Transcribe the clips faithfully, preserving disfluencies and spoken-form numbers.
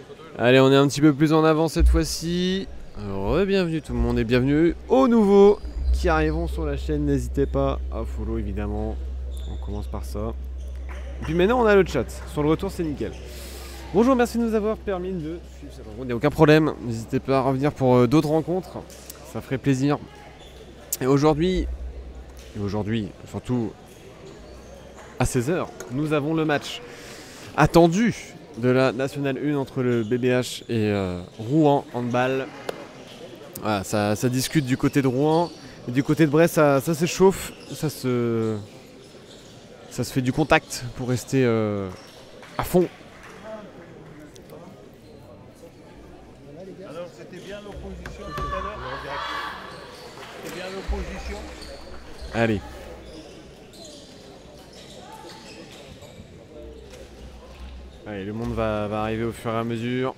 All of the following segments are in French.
Allez, on est un petit peu plus en avant cette fois-ci. Re-bienvenue tout le monde et bienvenue aux nouveaux qui arriveront sur la chaîne. N'hésitez pas à follow évidemment. On commence par ça. Et puis maintenant on a le chat. Sur le retour c'est nickel. Bonjour, merci de nous avoir permis de suivre cette rencontre. Il n'y a aucun problème. N'hésitez pas à revenir pour euh, d'autres rencontres. Ça ferait plaisir. Et aujourd'hui, et aujourd'hui, surtout à seize heures, nous avons le match attendu de la Nationale un entre le B B H et euh, Rouen handball. Voilà, ça, ça discute du côté de Rouen et du côté de Brest, ça, ça s'échauffe, ça se, ça se fait du contact pour rester euh, à fond. Alors c'était bien l'opposition tout à l'heure. C'était bien l'opposition. Allez. Allez, le monde va, va arriver au fur et à mesure.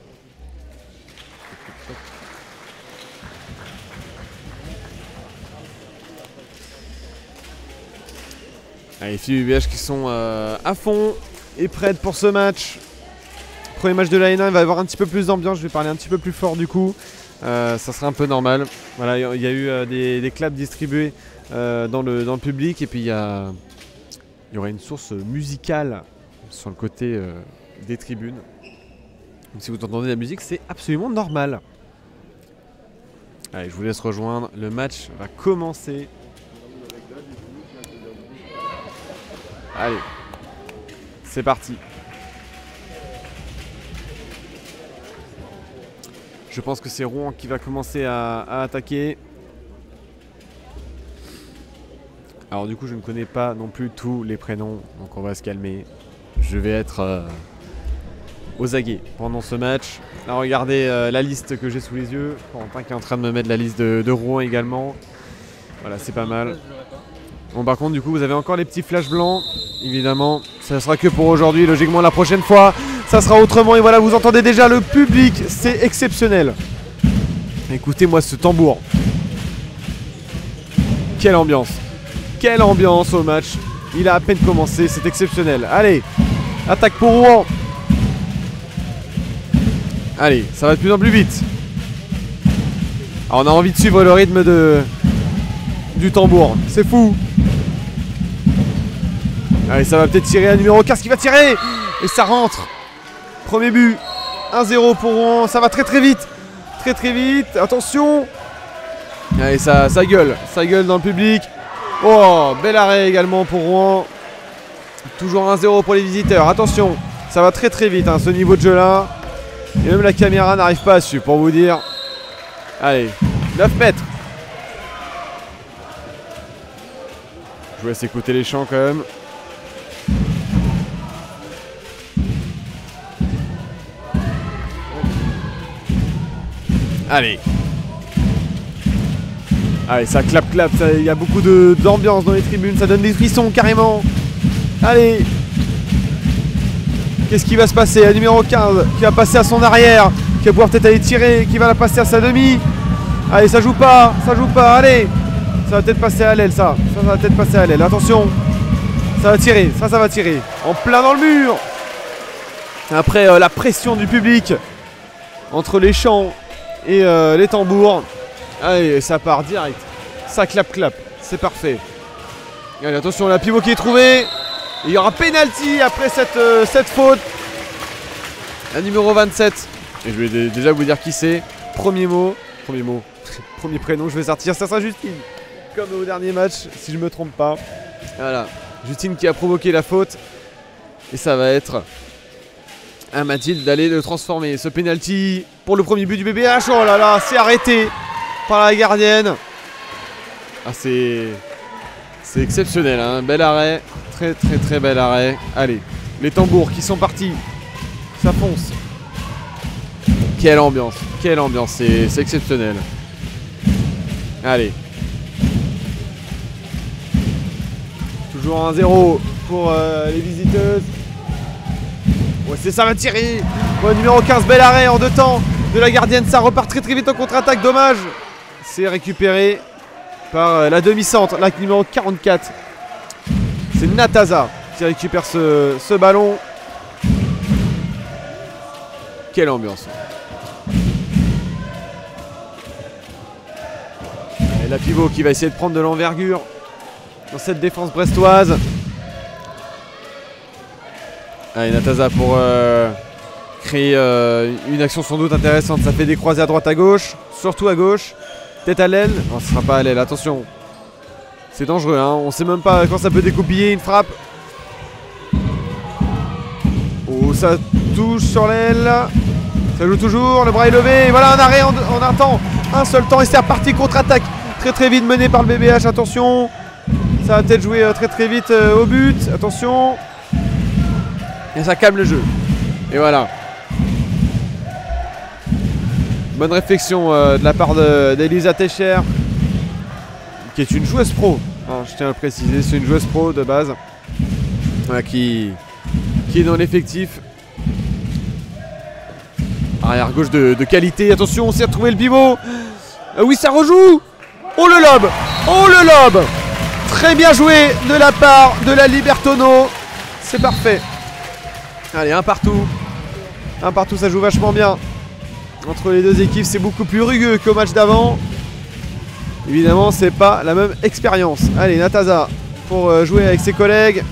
Allez, les filles du B B H qui sont euh, à fond et prêtes pour ce match. Premier match de la N un, il va y avoir un petit peu plus d'ambiance. Je vais parler un petit peu plus fort du coup. Euh, ça sera un peu normal. Voilà, il y a eu euh, des, des claps distribués euh, dans, le, dans le public. Et puis il y, a, il y aura une source musicale sur le côté euh, des tribunes. Donc, si vous entendez la musique, c'est absolument normal. Allez, je vous laisse rejoindre. Le match va commencer. Allez, c'est parti. Je pense que c'est Rouen qui va commencer à, à attaquer. Alors du coup, je ne connais pas non plus tous les prénoms, donc on va se calmer. Je vais être euh, aux aguets pendant ce match. Là, regardez euh, la liste que j'ai sous les yeux. Corentin qui est en train de me mettre la liste de, de Rouen également. Voilà, c'est pas mal. Bon, par contre, du coup, vous avez encore les petits flashs blancs. Évidemment, ça sera que pour aujourd'hui. Logiquement, la prochaine fois, ça sera autrement. Et voilà, vous entendez déjà le public. C'est exceptionnel. Écoutez-moi ce tambour. Quelle ambiance. Quelle ambiance au match. Il a à peine commencé. C'est exceptionnel. Allez, attaque pour Rouen. Allez, ça va de plus en plus vite. Alors, on a envie de suivre le rythme de... du tambour. C'est fou. Allez, ça va peut-être tirer à numéro quinze qui va tirer. Et ça rentre. Premier but. un zéro pour Rouen. Ça va très très vite. Très très vite. Attention. Allez, ça, ça gueule. Ça gueule dans le public. Oh, bel arrêt également pour Rouen. Toujours un zéro pour les visiteurs. Attention. Ça va très très vite hein, ce niveau de jeu là. Et même la caméra n'arrive pas à suivre pour vous dire. Allez. neuf mètres. Je vous laisse écouter les chants quand même. Allez. Allez, ça clap clap, il y a beaucoup d'ambiance dans les tribunes, ça donne des frissons carrément. Allez. Qu'est-ce qui va se passer? La numéro quinze qui va passer à son arrière, qui va pouvoir peut-être aller tirer, qui va la passer à sa demi. Allez, ça joue pas, ça joue pas, allez. Ça va peut-être passer à l'aile, ça. Ça, ça va peut-être passer à l'aile. Attention. Ça va tirer, ça, ça va tirer. En plein dans le mur. Après euh, la pression du public, entre les chants et euh, les tambours. Allez, ça part direct. Ça clap clap. C'est parfait. Allez, attention, la pivot qui est trouvée. Il y aura penalty après cette, euh, cette faute. La numéro vingt-sept. Et je vais déjà vous dire qui c'est. Premier mot. Premier mot. Premier prénom, je vais sortir. Ça sera Justine. Comme au dernier match, si je me trompe pas. Voilà. Justine qui a provoqué la faute. Et ça va être à Mathilde d'aller le transformer. Ce penalty pour le premier but du B B H. Oh là là, c'est arrêté par la gardienne. Ah, c'est... C'est exceptionnel, hein. Bel arrêt. Très très très bel arrêt. Allez, les tambours qui sont partis. Ça fonce. Quelle ambiance. Quelle ambiance. C'est exceptionnel. Allez. Toujours un zéro pour euh, les visiteuses. Ouais, c'est ça va tirer. Ouais, numéro quinze, bel arrêt en deux temps de la gardienne. Ça repart très très vite en contre-attaque. Dommage. C'est récupéré par euh, la demi-centre, la numéro quarante-quatre. C'est Nataza qui récupère ce, ce ballon. Quelle ambiance. Et la pivot qui va essayer de prendre de l'envergure dans cette défense brestoise. Allez, Nataza pour euh, créer euh, une action sans doute intéressante. Ça fait des croisés à droite à gauche, surtout à gauche. Tête à l'aile. Non, ce sera pas à l'aile, attention. C'est dangereux, hein. On sait même pas quand ça peut découpiller une frappe. Oh, ça touche sur l'aile. Ça joue toujours, le bras est levé. Et voilà un arrêt en, en un temps. Un seul temps et c'est reparti, contre-attaque. Très très vite mené par le B B H, attention. Ça va peut-être jouer euh, très très vite euh, au but, attention. Et ça calme le jeu. Et voilà. Bonne réflexion euh, de la part d'Elisa Techer, qui est une joueuse pro, hein, je tiens à le préciser, c'est une joueuse pro de base, voilà, qui, qui est dans l'effectif. Arrière gauche de, de qualité, attention, on s'est retrouvé le pivot. Euh, oui, ça rejoue. Oh le lob, oh le lob. Très bien joué de la part de la Libertono, c'est parfait. Allez, un partout. Un partout, ça joue vachement bien. Entre les deux équipes, c'est beaucoup plus rugueux qu'au match d'avant. Évidemment, c'est pas la même expérience. Allez, Nataza pour jouer avec ses collègues.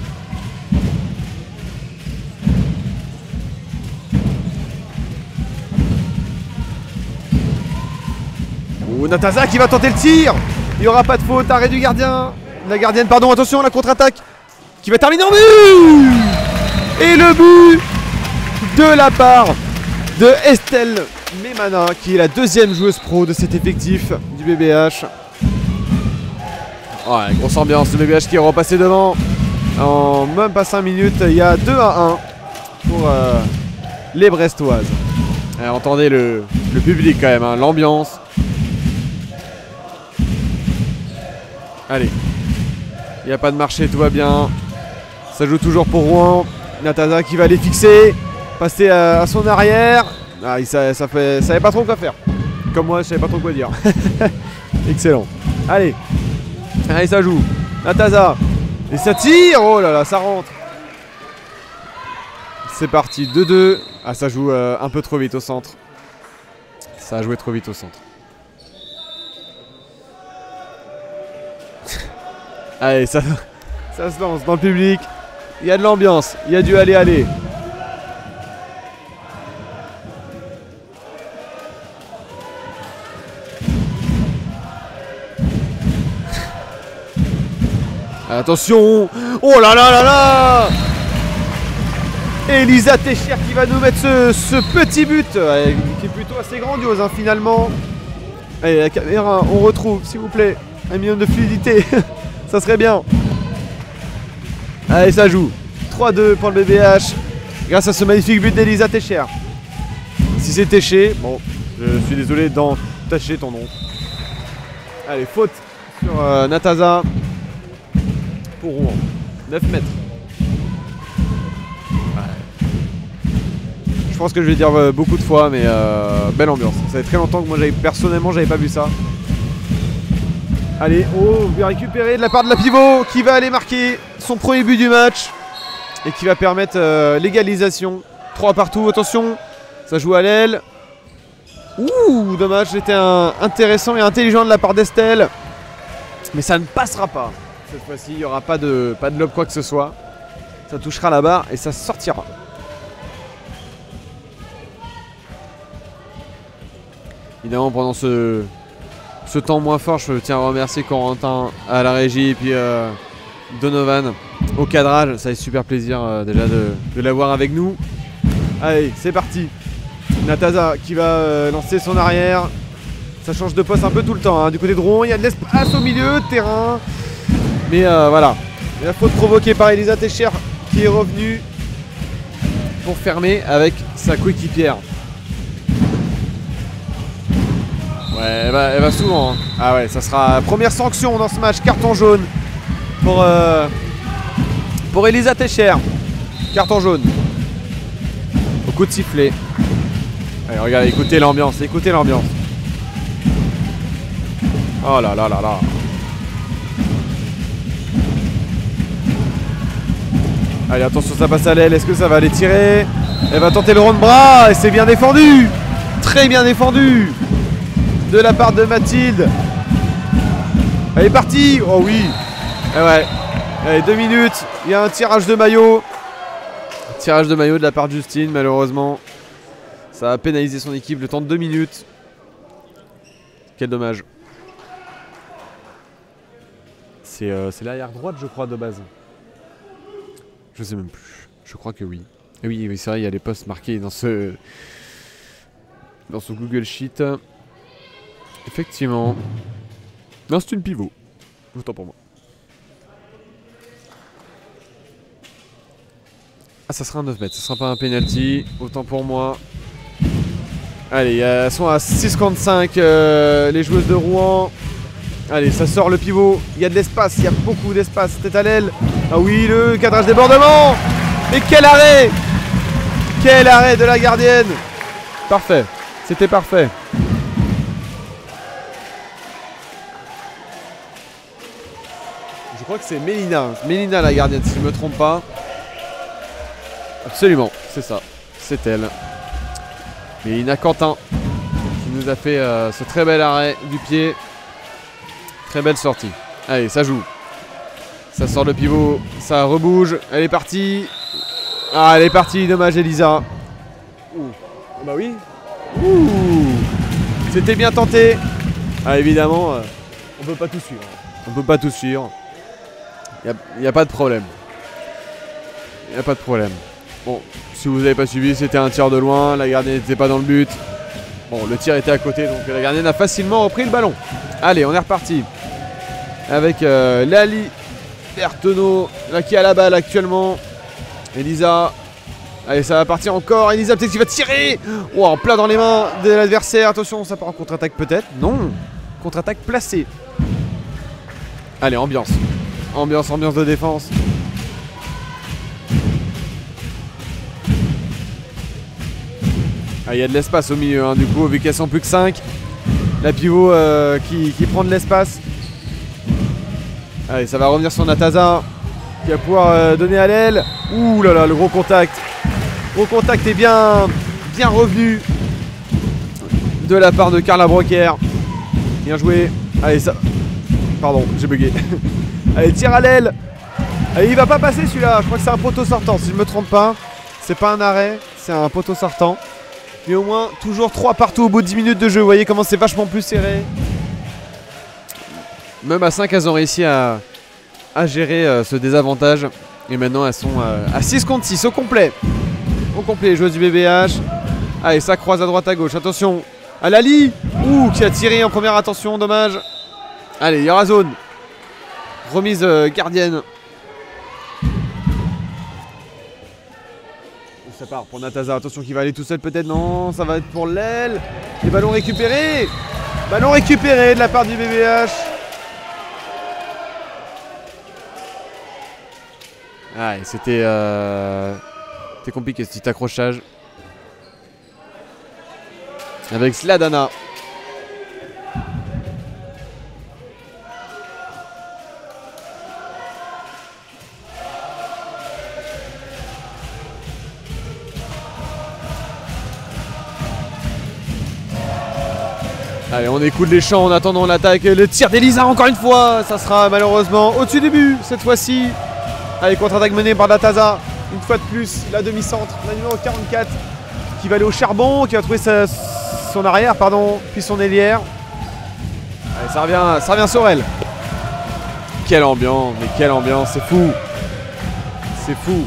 Oh, Nataza qui va tenter le tir. Il n'y aura pas de faute, arrêt du gardien. La gardienne, pardon, attention, la contre-attaque qui va terminer en but. Et le but de la part de Estelle Memana, qui est la deuxième joueuse pro de cet effectif du B B H. Ouais, grosse ambiance, le B B H qui est repassé devant en même pas cinq minutes. Il y a deux à un pour euh, les Brestoises. Et entendez le, le public quand même, hein, l'ambiance. Allez, il n'y a pas de marché, tout va bien. Ça joue toujours pour Rouen. Nataza qui va les fixer, passer à, à son arrière. Ah, il ça, ça fait, savait pas trop quoi faire. Comme moi, je savais pas trop quoi dire. Excellent. Allez, allez, ça joue. Nataza et ça tire. Oh là là, ça rentre. C'est parti, deux deux. Ah, ça joue euh, un peu trop vite au centre. Ça a joué trop vite au centre. Allez, ça, ça se lance dans le public. Il y a de l'ambiance, il y a du aller-aller. Attention. Oh là là là là. Elisa Techer qui va nous mettre ce, ce petit but, euh, qui est plutôt assez grandiose, hein, finalement. Allez, la caméra, on retrouve, s'il vous plaît, un minimum de fluidité. Ça serait bien. Allez, ça joue. trois deux pour le B B H. Grâce à ce magnifique but d'Elisa Techer. Si c'est Techer, bon, je suis désolé d'entacher ton nom. Allez, faute sur euh, Nataza. Pour Rouen. neuf mètres. Ouais. Je pense que je vais dire euh, beaucoup de fois, mais euh, belle ambiance. Ça fait très longtemps que moi, personnellement, j'avais pas vu ça. Allez, oh, bien récupéré de la part de la pivot qui va aller marquer son premier but du match et qui va permettre euh, l'égalisation. trois partout, attention, ça joue à l'aile. Ouh, dommage, c'était intéressant et intelligent de la part d'Estelle. Mais ça ne passera pas. Cette fois-ci, il n'y aura pas de, pas de lob quoi que ce soit. Ça touchera la barre et ça sortira. Évidemment, pendant ce... Ce temps moins fort, je tiens à remercier Corentin à la régie et puis euh, Donovan au cadrage. Ça fait super plaisir euh, déjà de, de l'avoir avec nous. Allez, c'est parti. Nataza qui va euh, lancer son arrière. Ça change de poste un peu tout le temps. Hein. Du côté de Rouen, il y a de l'espace au milieu de terrain. Mais euh, voilà. Et la faute provoquée par Elisa Techer qui est revenue pour fermer avec sa coéquipière. Ouais, elle va, elle va souvent. Hein. Ah ouais, ça sera première sanction dans ce match, carton jaune pour, euh, pour Elisa Techer. Carton jaune. Au coup de sifflet. Allez, regardez, écoutez l'ambiance, écoutez l'ambiance. Oh là là là là. Allez, attention, ça passe à l'aile. Est-ce que ça va aller tirer? Elle va tenter le rond de bras et c'est bien défendu. Très bien défendu de la part de Mathilde. Elle est partie. Oh oui. Eh ouais. Allez, deux minutes. Il y a un tirage de maillot. Tirage de maillot de la part de Justine, malheureusement. Ça a pénalisé son équipe le temps de deux minutes. Quel dommage. C'est euh, l'arrière droite, je crois, de base. Je sais même plus. Je crois que oui. Et oui, oui c'est vrai, il y a les postes marqués dans ce dans ce Google Sheet. Effectivement. Non, c'est une pivot. Autant pour moi. Ah, ça sera un neuf mètres. Ça sera pas un penalty. Autant pour moi. Allez, elles sont à six cinquante-cinq euh, les joueuses de Rouen. Allez, ça sort le pivot. Il y a de l'espace, il y a beaucoup d'espace. Tête à l'aile. Ah oui, le cadrage débordement. Mais quel arrêt! Quel arrêt de la gardienne! Parfait. C'était parfait. Je crois que c'est Mélina. Mélina la gardienne, si je ne me trompe pas. Absolument, c'est ça. C'est elle. Mélina Quentin qui nous a fait euh, ce très bel arrêt du pied. Très belle sortie. Allez, ça joue. Ça sort le pivot. Ça rebouge. Elle est partie. Ah, elle est partie. Dommage, Elisa. Ouh. Bah oui. Ouh. C'était bien tenté. Ah, évidemment, euh, on peut pas tout suivre. On peut pas tout suivre. Il n'y a, a pas de problème. Il n'y a pas de problème. Bon, si vous n'avez pas suivi, c'était un tir de loin. La gardienne n'était pas dans le but. Bon, le tir était à côté, donc la gardienne a facilement repris le ballon. Allez, on est reparti. Avec euh, Lali Berthenot, là qui a la balle actuellement. Elisa. Allez, ça va partir encore. Elisa peut-être qui va tirer. Oh, en plein dans les mains de l'adversaire. Attention, ça part en contre-attaque peut-être. Non. Contre-attaque placée. Allez, ambiance. Ambiance, ambiance de défense. Ah, il y a de l'espace au milieu, hein, du coup, vu qu'elles sont plus que cinq. La pivot euh, qui, qui prend de l'espace. Allez, ça va revenir sur Nataza, qui va pouvoir euh, donner à l'aile. Ouh là là, le gros contact. Gros contact est bien, bien revenu de la part de Carla Brocker. Bien joué. Allez, ça... Pardon, j'ai bugué. Allez, tire à l'aile. Allez, il va pas passer celui-là. Je crois que c'est un poteau sortant, si je me trompe pas. C'est pas un arrêt, c'est un poteau sortant. Mais au moins, toujours trois partout au bout de dix minutes de jeu. Vous voyez comment c'est vachement plus serré. Même à cinq, elles ont réussi à, à gérer euh, ce désavantage. Et maintenant, elles sont euh, à six contre six au complet. Au complet, les joueuses du B B H. Allez, ça croise à droite à gauche. Attention à Lali. Ouh, qui a tiré en première. Attention, dommage. Allez, il y aura zone. Remise euh, gardienne. Ça part pour Nataza. Attention qui va aller tout seul peut-être. Non, ça va être pour l'aile. Les ballons récupérés. Ballon récupéré de la part du B B H. Ah, c'était euh... c'était compliqué ce petit accrochage. Avec Sladana. Allez, on écoute les chants en attendant l'attaque. Le tir d'Elisa encore une fois. Ça sera malheureusement au-dessus du but cette fois-ci. Allez, contre-attaque menée par Nataza. Une fois de plus, la demi-centre, la numéro quarante-quatre. Qui va aller au charbon, qui va trouver sa, son arrière, pardon, puis son ailière. Allez, ça revient, ça revient sur elle. Quelle ambiance, mais quelle ambiance, c'est fou. C'est fou.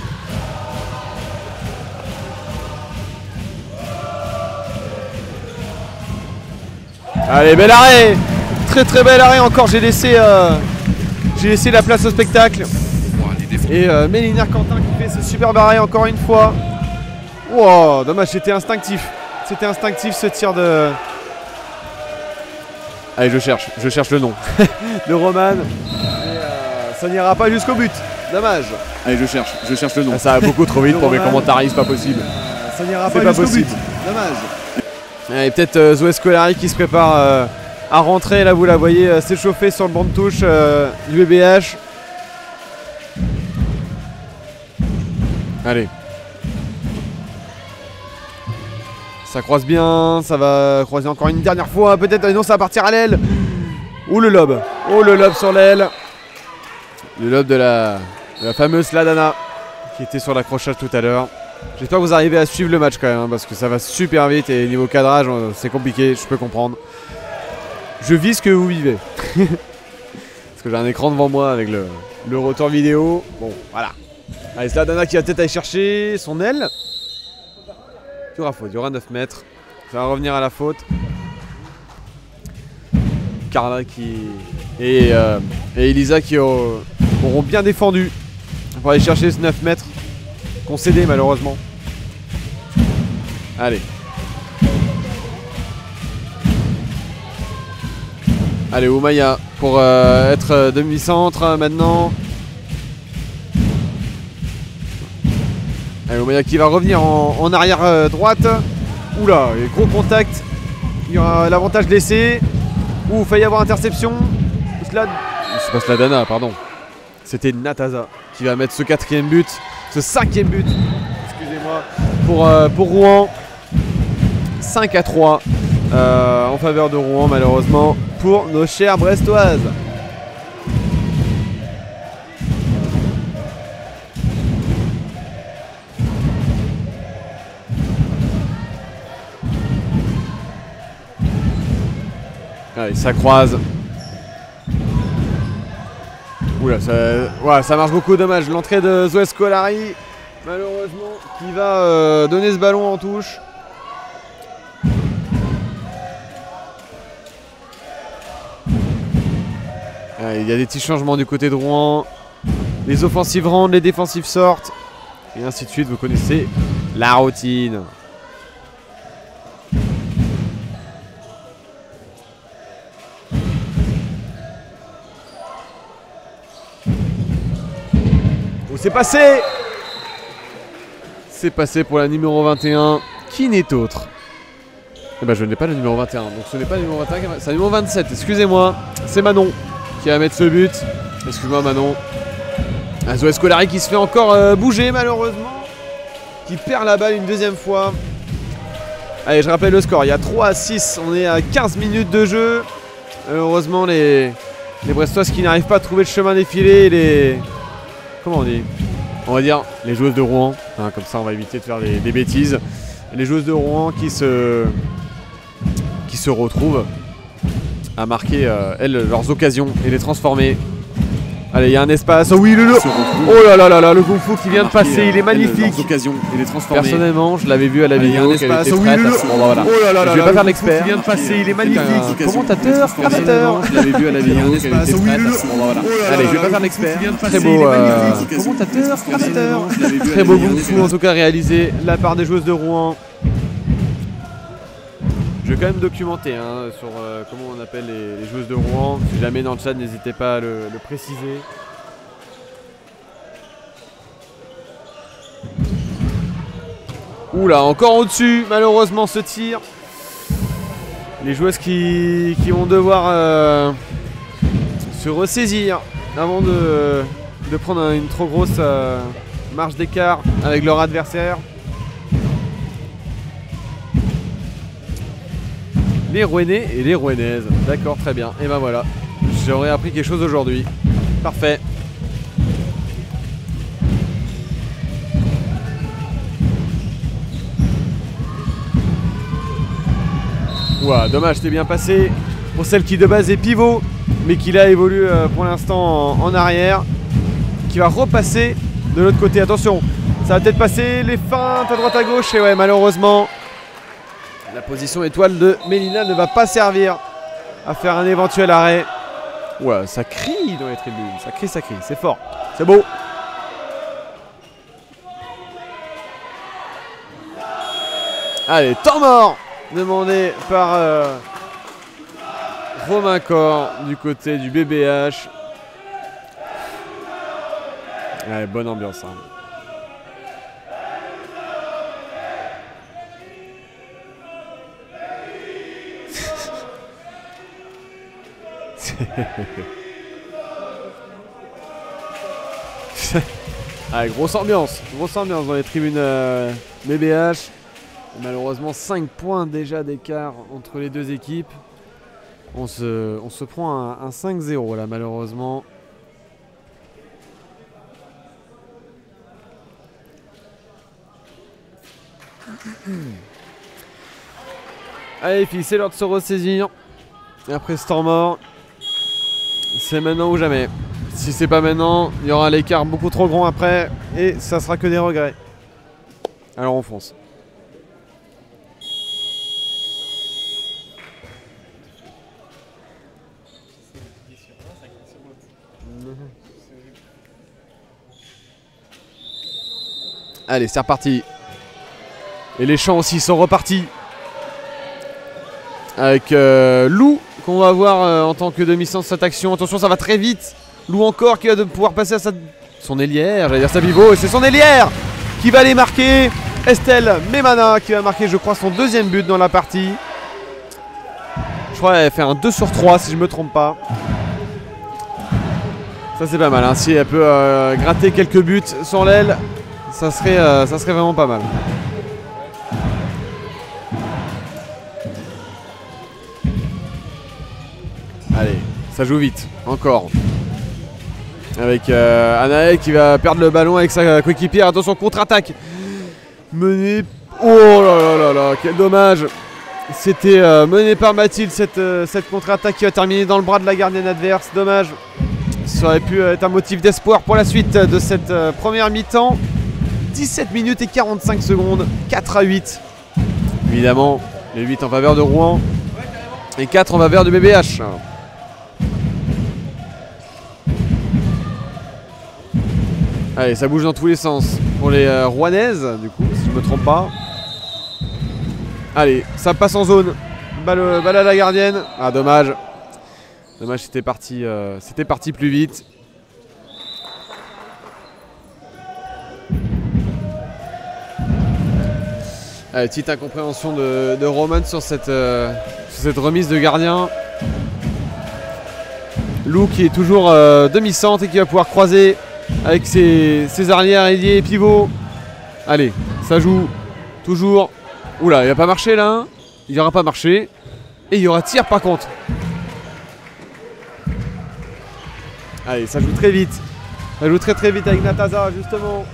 Allez, bel arrêt. Très très bel arrêt encore. J'ai laissé, euh, j'ai laissé la place au spectacle. Et euh, Mélina Quentin qui fait ce superbe arrêt encore une fois. Wow, dommage, c'était instinctif. C'était instinctif ce tir de... Allez, je cherche, je cherche le nom. De Roman. Et, euh, ça n'ira pas jusqu'au but. Dommage. Allez, je cherche, je cherche le nom. Ça va beaucoup trop vite pour mes commentaires, c'est pas possible. Euh, ça n'ira pas, pas jusqu'au but. Dommage. Et peut-être euh, Zoé Scolari qui se prépare euh, à rentrer. Là, vous la voyez euh, s'échauffer sur le banc de touche euh, du B B H. Allez. Ça croise bien, ça va croiser encore une dernière fois, peut-être, non, ça va partir à l'aile. Ou le lob, oh le lob sur l'aile. Le lob de la, de la fameuse Sladana qui était sur l'accrochage tout à l'heure. J'espère que vous arrivez à suivre le match quand même, hein, parce que ça va super vite et niveau cadrage, c'est compliqué, je peux comprendre. Je vis ce que vous vivez. Parce que j'ai un écran devant moi avec le, le retour vidéo. Bon, voilà. Allez, Sladana qui va peut-être aller chercher son aile. Il y aura faute, il y aura neuf mètres. Ça va revenir à la faute. Carla qui et, euh, et Elisa qui auront, auront bien défendu pour aller chercher ce neuf mètres concédé malheureusement. Allez. Allez, Oumaya pour euh, être demi-centre euh, maintenant. Allez, Oumaya qui va revenir en, en arrière euh, droite. Oula, gros contact. Il y aura l'avantage laissé. Ouh, il failli y avoir interception. Slad... C'est pas Sladana, pardon. C'était Nataza qui va mettre ce quatrième but. Ce cinquième but. Excusez-moi. Pour, euh, pour Rouen. cinq à trois. Euh, en faveur de Rouen, malheureusement. Pour nos chères Brestoises. Allez, ça croise. Oula, ça, ouais, ça marche beaucoup, dommage. L'entrée de Zoé Scolari, malheureusement, qui va euh, donner ce ballon en touche. Allez, il y a des petits changements du côté de Rouen. Les offensives rentrent, les défensives sortent. Et ainsi de suite, vous connaissez la routine. C'est passé. C'est passé pour la numéro vingt et un, qui n'est autre. Eh ben je n'ai pas le numéro vingt et un, donc ce n'est pas le numéro vingt et un, c'est le numéro vingt-sept, excusez-moi. C'est Manon qui va mettre ce but. Excuse-moi Manon. Ah, Zoé Scolari qui se fait encore euh, bouger malheureusement. Qui perd la balle une deuxième fois. Allez, je rappelle le score, il y a trois à six, on est à quinze minutes de jeu. Malheureusement les, les Brestoises qui n'arrivent pas à trouver le chemin défilé, les... Comment on dit? On va dire les joueuses de Rouen, hein, comme ça on va éviter de faire des, des bêtises. Les joueuses de Rouen qui se, qui se retrouvent à marquer euh, elles leurs occasions et les transformer. Allez, il y a un espace. Oh oui, le, le... Oh là là là là, le Kung Fu qui vient de passer, il est magnifique. Occasions et les transformer. Personnellement, je l'avais vu à la vidéo. Il y a un espace. Oh oui, le, le... Bon, bah, voilà. Oh là là là, je vais pas faire l'expert. l'expert. Qui vient de passer, il est magnifique. Commentateur, amateur. Je l'avais vu à la vidéo. Il y a un espace. Oh oui, le, le... Bon, bah, voilà. Oh là là Allez, là, je vais pas le faire Kung Fu l'expert. qui vient de Très passer, beau il est euh, magnifique. commentateur, amateur. Je l'avais vu à Très la beau vidéo. Kung Fu en tout cas réalisé de la part des joueuses de Rouen. Je vais quand même documenter hein, sur euh, comment on appelle les, les joueuses de Rouen. Si jamais dans le chat, n'hésitez pas à le, le préciser. Oula, encore au-dessus, malheureusement ce tir. Les joueuses qui, qui vont devoir euh, se ressaisir avant de, de prendre une trop grosse euh, marge d'écart avec leur adversaire. Les Rouennais et les Rouennaises. D'accord, très bien. Et ben voilà, j'aurais appris quelque chose aujourd'hui. Parfait. Ouah, dommage, c'était bien passé pour celle qui de base est pivot, mais qui là évolue euh, pour l'instant en, en arrière, qui va repasser de l'autre côté. Attention, ça va peut-être passer les feintes à droite à gauche, et ouais, malheureusement, la position étoile de Mélina ne va pas servir à faire un éventuel arrêt. Ouais, ça crie dans les tribunes, ça crie, ça crie, c'est fort, c'est beau. Allez, temps mort demandé par euh, Romain Cor du côté du B B H. Allez, bonne ambiance. Hein. Allez, grosse ambiance, grosse ambiance dans les tribunes euh, B B H. Malheureusement, cinq points déjà d'écart entre les deux équipes. On se, on se prend un, un cinq zéro là, malheureusement. Allez les filles, c'est l'heure de se ressaisir. Et après ce temps mort, c'est maintenant ou jamais. Si c'est pas maintenant, il y aura l'écart beaucoup trop grand après et ça sera que des regrets. Alors on fonce. Allez, c'est reparti. Et les champs aussi sont repartis. Avec euh, Lou qu'on va voir euh, en tant que demi-centre cette action. Attention, ça va très vite. Lou encore qui va de pouvoir passer à sa... son ailière, j'allais dire sa pivot. Et c'est son ailière qui va aller marquer. Estelle Memana qui va marquer, je crois, son deuxième but dans la partie. Je crois qu'elle fait un deux sur trois si je me trompe pas. Ça c'est pas mal, hein. Si elle peut euh, gratter quelques buts sur l'aile, ça serait, euh, ça serait vraiment pas mal. Allez, ça joue vite, encore. Avec euh, Anaël qui va perdre le ballon avec sa coéquipière. Attention, contre-attaque. Mené. Oh là là là là, quel dommage. C'était euh, mené par Mathilde, cette, euh, cette contre-attaque qui va terminer dans le bras de la gardienne adverse. Dommage. Ça aurait pu être un motif d'espoir pour la suite de cette euh, première mi-temps. dix-sept minutes et quarante-cinq secondes. quatre à huit. Évidemment, les huit en faveur de Rouen. Et quatre en faveur du B B H. Allez, ça bouge dans tous les sens pour les euh, Rouennaises, du coup, si je me trompe pas. Allez, ça passe en zone. Balle, balle à la gardienne. Ah, dommage. Dommage, c'était parti, euh, c'était parti plus vite. Allez, petite incompréhension de, de Roman sur cette, euh, sur cette remise de gardien. Lou qui est toujours euh, demi-centre et qui va pouvoir croiser avec ses, ses arrières, ailiers et pivots. Allez, ça joue toujours. Oula, il va pas marché là. Hein. Il n'aura pas marché. Et il y aura tir par contre. Allez, ça joue très vite. Ça joue très très vite avec Nataza justement.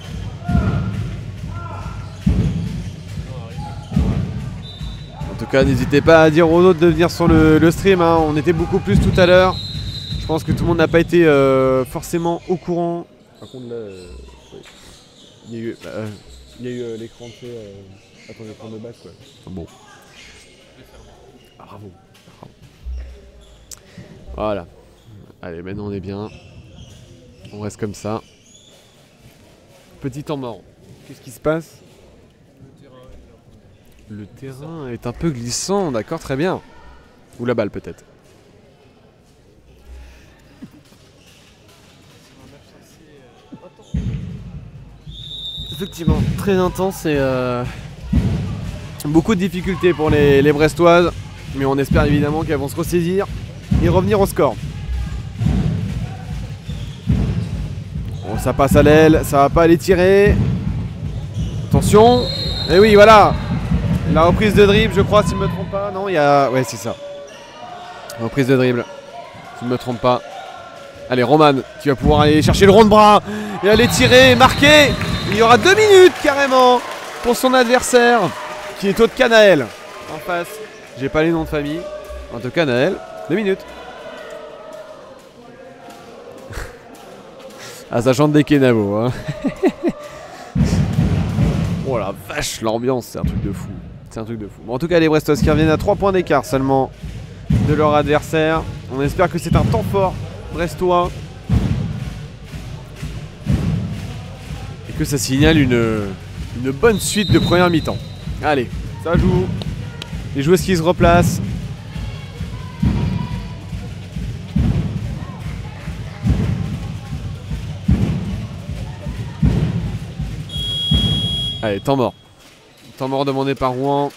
En tout cas, n'hésitez pas à dire aux autres de venir sur le, le stream. Hein. On était beaucoup plus tout à l'heure. Je pense que tout le monde n'a pas été euh, forcément au courant. Par contre là, euh, oui. il y a eu, bah, euh, il y a eu euh, l'écran de euh, attends, l'écran de bac quoi. Bon. Ah, bravo. bravo. Voilà. Allez, maintenant on est bien. On reste comme ça. Petit temps mort. Qu'est-ce qui se passe? Le terrain est un peu glissant, d'accord, très bien. Ou la balle peut-être. Effectivement, très intense et euh, beaucoup de difficultés pour les, les Brestoises. Mais on espère évidemment qu'elles vont se ressaisir et revenir au score. Bon, ça passe à l'aile, ça va pas aller tirer. Attention. Et oui, voilà. La reprise de dribble, je crois, si je ne me trompe pas. Non, il y a... Ouais, c'est ça. Reprise de dribble, si je ne me trompe pas. Allez, Roman qui va pouvoir aller chercher le rond de bras et aller tirer, marquer. Il y aura deux minutes carrément pour son adversaire qui est Aude Canaël en face. J'ai pas les noms de famille. En tout cas, Canaël, deux minutes. Ah, ça chante des Kenavo. Hein. Oh la vache, l'ambiance, c'est un truc de fou. C'est un truc de fou. Bon, en tout cas, les Brestoises qui reviennent à trois points d'écart seulement de leur adversaire. On espère que c'est un temps fort brestois. Et que ça signale une, une bonne suite de première mi-temps. Allez, ça joue. Les joueuses qui se replacent. Allez, temps mort. Temps mort demandé par Rouen.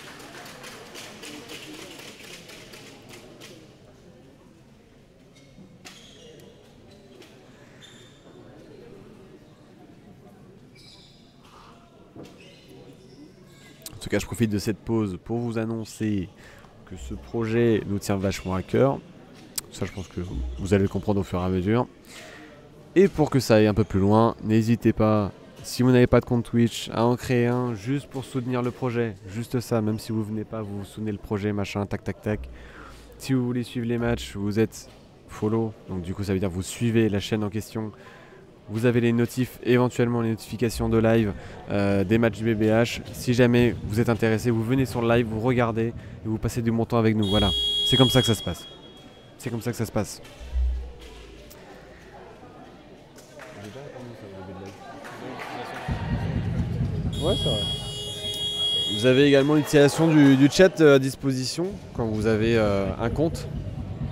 tout cas, je profite de cette pause pour vous annoncer que ce projet nous tient vachement à cœur. Ça, je pense que vous allez le comprendre au fur et à mesure. Et pour que ça aille un peu plus loin, n'hésitez pas, si vous n'avez pas de compte Twitch, à en créer un juste pour soutenir le projet. Juste ça, même si vous venez pas, vous soutenez le projet, machin, tac, tac, tac. Si vous voulez suivre les matchs, vous êtes follow. Donc du coup, ça veut dire que vous suivez la chaîne en question. Vous avez les notifs, éventuellement les notifications de live euh, des matchs du B B H. Si jamais vous êtes intéressé, vous venez sur le live, vous regardez et vous passez du bon temps avec nous. Voilà, c'est comme ça que ça se passe. C'est comme ça que ça se passe. Ouais, c'est vrai. Vous avez également l'utilisation du, du chat à disposition quand vous avez euh, un compte. Quoi ?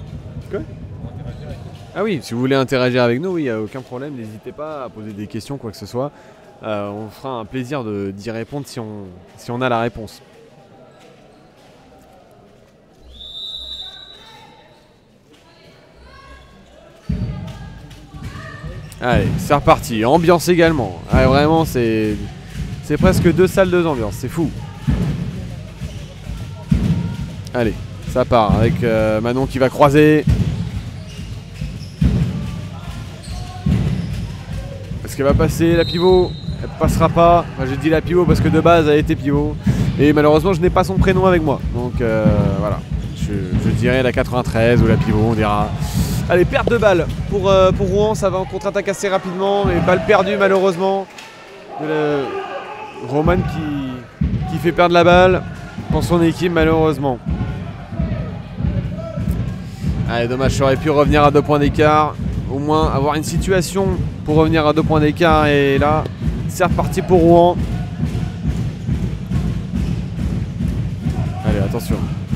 Ah oui, si vous voulez interagir avec nous, il n'y a aucun problème, n'hésitez pas à poser des questions, quoi que ce soit. Euh, on fera un plaisir de, d'y répondre si on, si on a la réponse. Allez, c'est reparti. Ambiance également. Ah, vraiment, c'est, c'est presque deux salles, deux ambiances, c'est fou. Allez, ça part avec euh, Manon qui va croiser. Est-ce qu'elle va passer la pivot? Elle passera pas. Enfin, j'ai dit la pivot parce que de base elle était pivot. Et malheureusement je n'ai pas son prénom avec moi. Donc euh, voilà. Je, je dirais la quatre-vingt-treize ou la pivot, on dira. Allez, perte de balle pour, euh, pour Rouen. Ça va en contre-attaque assez rapidement. Et balle perdue malheureusement. Le... Roman qui, qui fait perdre la balle pour son équipe malheureusement. Allez, dommage, j'aurais pu revenir à deux points d'écart. Au moins avoir une situation pour revenir à deux points d'écart. Et là, c'est reparti pour Rouen. Allez, attention.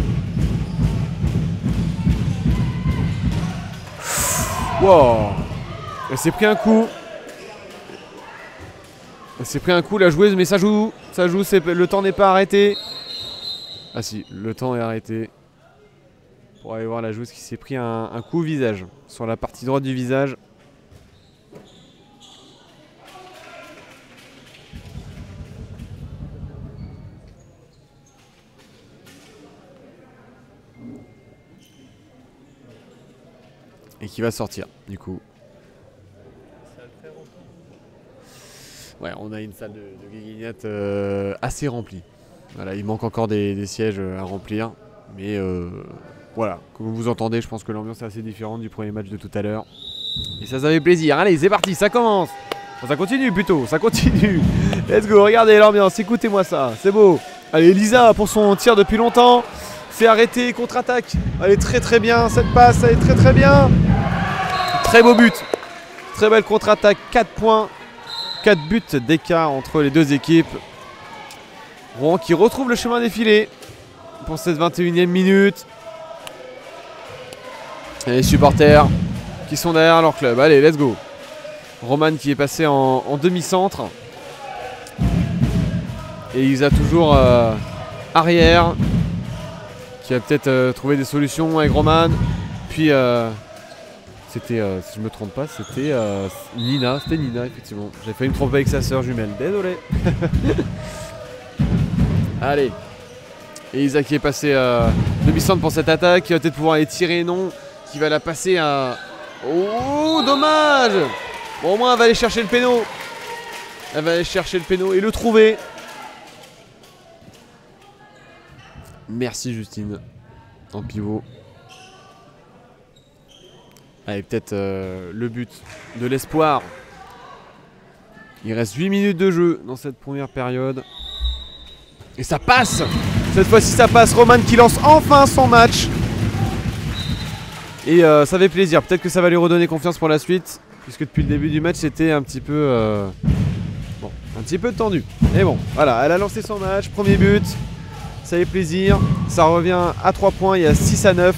Wow. Elle s'est pris un coup. Elle s'est pris un coup la joueuse, mais ça joue. Ça joue, le temps n'est pas arrêté. Ah si, le temps est arrêté. Pour aller voir la joueuse qui s'est pris un, un coup au visage, sur la partie droite du visage. Et qui va sortir, du coup. Ouais, on a une salle de, de guéguignette euh, assez remplie. Voilà, il manque encore des, des sièges à remplir, mais... Euh, Voilà, comme vous entendez, je pense que l'ambiance est assez différente du premier match de tout à l'heure. Et ça, ça fait plaisir. Allez, c'est parti, ça commence. Enfin, ça continue plutôt, ça continue. Let's go, regardez l'ambiance, écoutez-moi ça, c'est beau. Allez, Lisa pour son tir depuis longtemps. C'est arrêté, contre-attaque. Allez, très très bien, cette passe, elle est très très bien. Très beau but. Très belle contre-attaque, quatre points. quatre buts d'écart entre les deux équipes. Rouen qui retrouve le chemin défilé pour cette vingt et unième minute. Et les supporters qui sont derrière leur club. Allez, let's go. Roman qui est passé en, en demi-centre. Et Isa toujours euh, arrière. Qui a peut-être euh, trouvé des solutions avec Roman. Puis euh, c'était, euh, si je me trompe pas, c'était euh, Nina. C'était Nina, effectivement. J'ai failli me tromper avec sa sœur jumelle. Désolé. Allez. Et Isa qui est passé euh, demi-centre pour cette attaque. Qui va peut-être pouvoir aller tirer, non. Qui va la passer à... Oh, dommage. Bon, au moins, elle va aller chercher le péno. Elle va aller chercher le péno et le trouver. Merci, Justine. En pivot. Allez, peut-être euh, le but de l'espoir. Il reste huit minutes de jeu dans cette première période. Et ça passe. Cette fois-ci, ça passe. Roman qui lance enfin son match. Et euh, ça fait plaisir, peut-être que ça va lui redonner confiance pour la suite. Puisque depuis le début du match c'était un petit peu euh, bon, un petit peu tendu. Et bon, voilà, elle a lancé son match, premier but. Ça fait plaisir, ça revient à trois points, il y a six à neuf.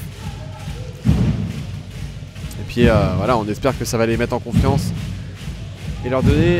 Et puis euh, voilà, on espère que ça va les mettre en confiance. Et leur donner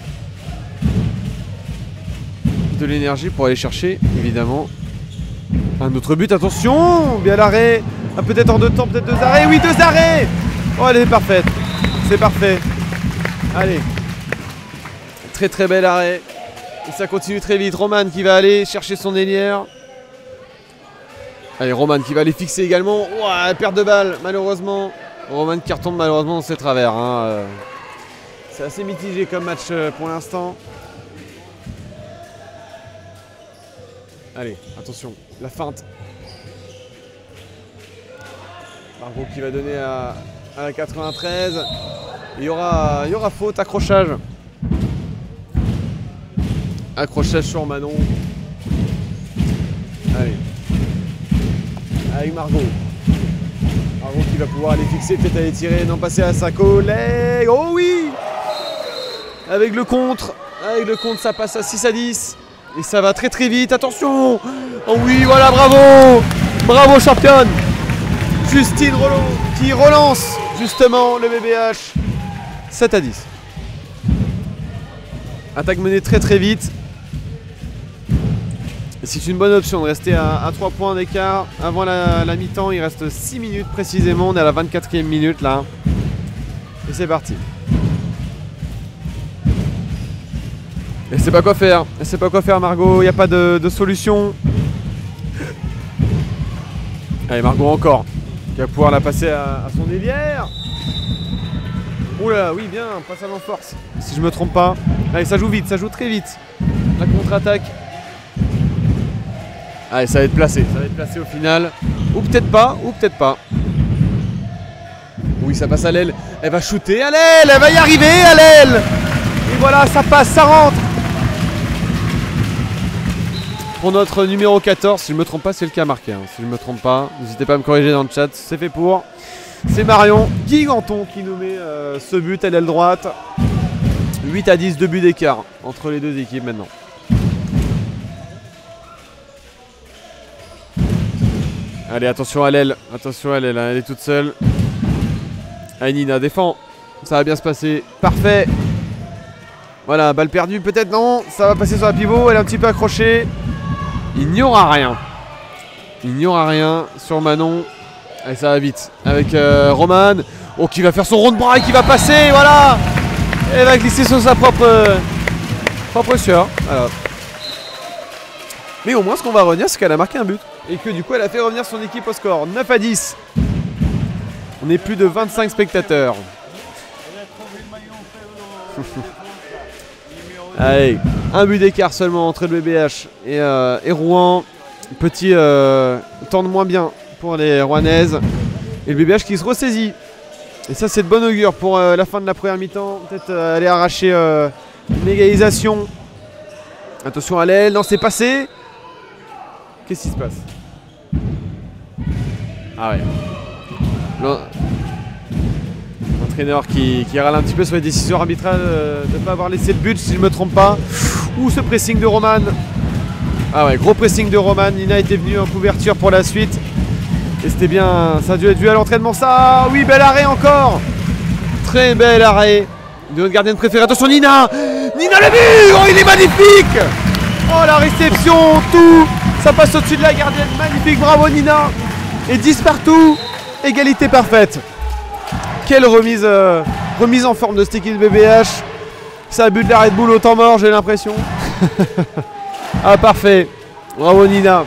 de l'énergie pour aller chercher, évidemment, un autre but. Attention, bien l'arrêt. Ah, peut-être en deux temps, peut-être deux arrêts. Oui, deux arrêts. Oh, elle est parfaite. C'est parfait. Allez. Très très bel arrêt. Et ça continue très vite. Roman qui va aller chercher son ailière. Allez, Roman qui va aller fixer également. Ouah, perte de balle, malheureusement. Roman qui retombe malheureusement dans ses travers. Hein. C'est assez mitigé comme match pour l'instant. Allez, attention, la feinte. Margot qui va donner à, à la quatre-vingt-treize. Il y aura, il y aura faute, accrochage. Accrochage sur Manon. Allez. Avec Margot. Margot qui va pouvoir aller fixer, peut-être aller tirer, non passer à sa collègue. Oh oui! Avec le contre. Avec le contre, ça passe à six à dix. Et ça va très très vite. Attention! Oh oui, voilà, bravo! Bravo, championne! Justine Rollo qui relance justement le B B H. sept à dix. Attaque menée très très vite. C'est une bonne option de rester à, à trois points d'écart. Avant la, la mi-temps, il reste six minutes précisément. On est à la vingt-quatrième minute là. Et c'est parti. Et c'est pas quoi faire. Et c'est pas quoi faire, Margot. Il n'y a pas de, de solution. Allez, Margot encore. Qui va pouvoir la passer à, à son ailière. Oula, oui, bien. Passage en force. Si je me trompe pas. Allez, ça joue vite. Ça joue très vite. La contre-attaque. Allez, ça va être placé, ça va être placé au final. Ou peut-être pas, ou peut-être pas. Oui, ça passe à l'aile. Elle va shooter à l'aile, elle va y arriver à l'aile. Et voilà, ça passe, ça rentre. Pour notre numéro quatorze, si je ne me trompe pas, c'est le cas marqué. Hein. Si je ne me trompe pas, n'hésitez pas à me corriger dans le chat, c'est fait pour. C'est Marion Guiganton qui nous met euh, ce but à l'aile droite. huit à dix, deux buts d'écart entre les deux équipes maintenant. Allez, attention à l'aile, attention à l'aile, elle est toute seule. Allez, Nina défend, ça va bien se passer, parfait. Voilà, balle perdue, peut-être non, ça va passer sur la pivot, elle est un petit peu accrochée. Il n'y aura rien, il n'y aura rien sur Manon. Allez, ça va vite, avec euh, Roman, oh, qui va faire son rond de bras et qui va passer, voilà. Elle va glisser sur sa propre, euh, propre sueur, voilà. Mais au moins, ce qu'on va retenir, c'est qu'elle a marqué un but. Et que du coup, elle a fait revenir son équipe au score. neuf à dix. On est plus de vingt-cinq spectateurs. Allez, un but d'écart seulement entre le B B H et, euh, et Rouen. Petit euh, temps de moins bien pour les Rouennaises. Et le B B H qui se ressaisit. Et ça, c'est de bon augure pour euh, la fin de la première mi-temps. Peut-être euh, aller arracher euh, une égalisation. Attention à l'aile. Non, c'est passé. Qu'est-ce qui se passe? Ah ouais. L'entraîneur qui, qui râle un petit peu sur les décisions arbitrales euh, de ne pas avoir laissé le but, si je ne me trompe pas. Ouh, ce pressing de Roman. Ah ouais, gros pressing de Roman. Nina était venue en couverture pour la suite. Et c'était bien, ça a dû être vu à l'entraînement. Ça, oui, bel arrêt encore. Très bel arrêt de notre gardienne préférée. Attention, Nina. Nina, le but. Oh, il est magnifique. Oh, la réception, tout. Ça passe au-dessus de la gardienne, magnifique, bravo Nina. Et dix partout, égalité parfaite. Quelle remise, euh, remise en forme de cette équipe de B B H. Ça a but de la Red Bull au temps mort, j'ai l'impression. Ah, parfait, bravo Nina.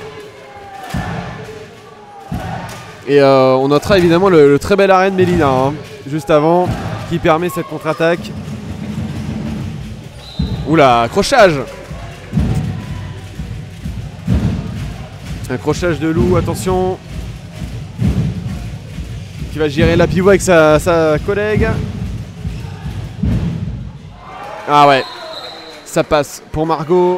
Et euh, on notera évidemment le, le très bel arrêt de Mélina, hein, juste avant, qui permet cette contre-attaque. Oula, accrochage. Accrochage de Lou, attention. Qui va gérer la pivot avec sa, sa collègue. Ah ouais. Ça passe pour Margot.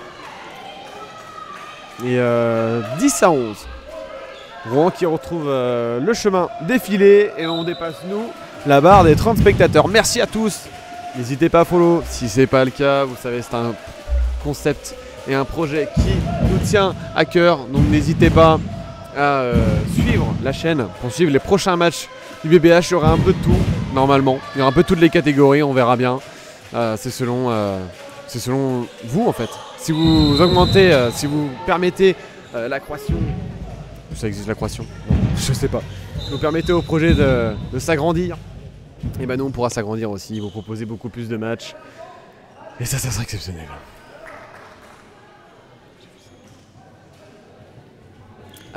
Et euh, dix à onze. Rouen qui retrouve euh, le chemin défilé. Et on dépasse nous la barre des trente spectateurs. Merci à tous. N'hésitez pas à follow. Si ce n'est pas le cas, vous savez, c'est un concept et un projet qui nous tient à cœur, donc n'hésitez pas à euh, suivre la chaîne pour suivre les prochains matchs du B B H. Il y aura un peu de tout, normalement, il y aura un peu de toutes les catégories, on verra bien. Euh, c'est selon, euh, c'est selon vous en fait. Si vous augmentez, euh, si vous permettez euh, l'accroissement, ça existe l'accroissement, je sais pas, si vous permettez au projet de, de s'agrandir, et ben nous on pourra s'agrandir aussi, vous proposer beaucoup plus de matchs, et ça ça sera exceptionnel.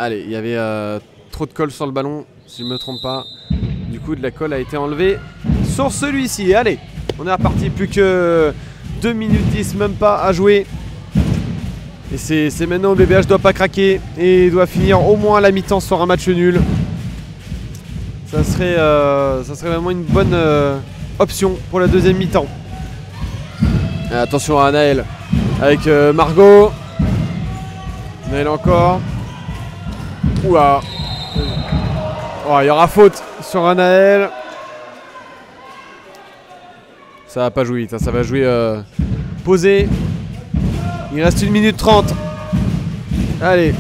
Allez, il y avait euh, trop de colle sur le ballon, si je ne me trompe pas. Du coup, de la colle a été enlevée sur celui-ci. Allez, on est reparti, plus que deux minutes dix, même pas à jouer. Et c'est maintenant, le B B H doit pas craquer et doit finir au moins à la mi-temps sur un match nul. Ça serait, euh, ça serait vraiment une bonne euh, option pour la deuxième mi-temps. Attention à Naël avec euh, Margot. Naël encore. Ouah. Oh, il y aura faute sur Anaël. Ça va pas jouer vite, hein, ça va jouer euh, posé. Il reste une minute trente. Allez.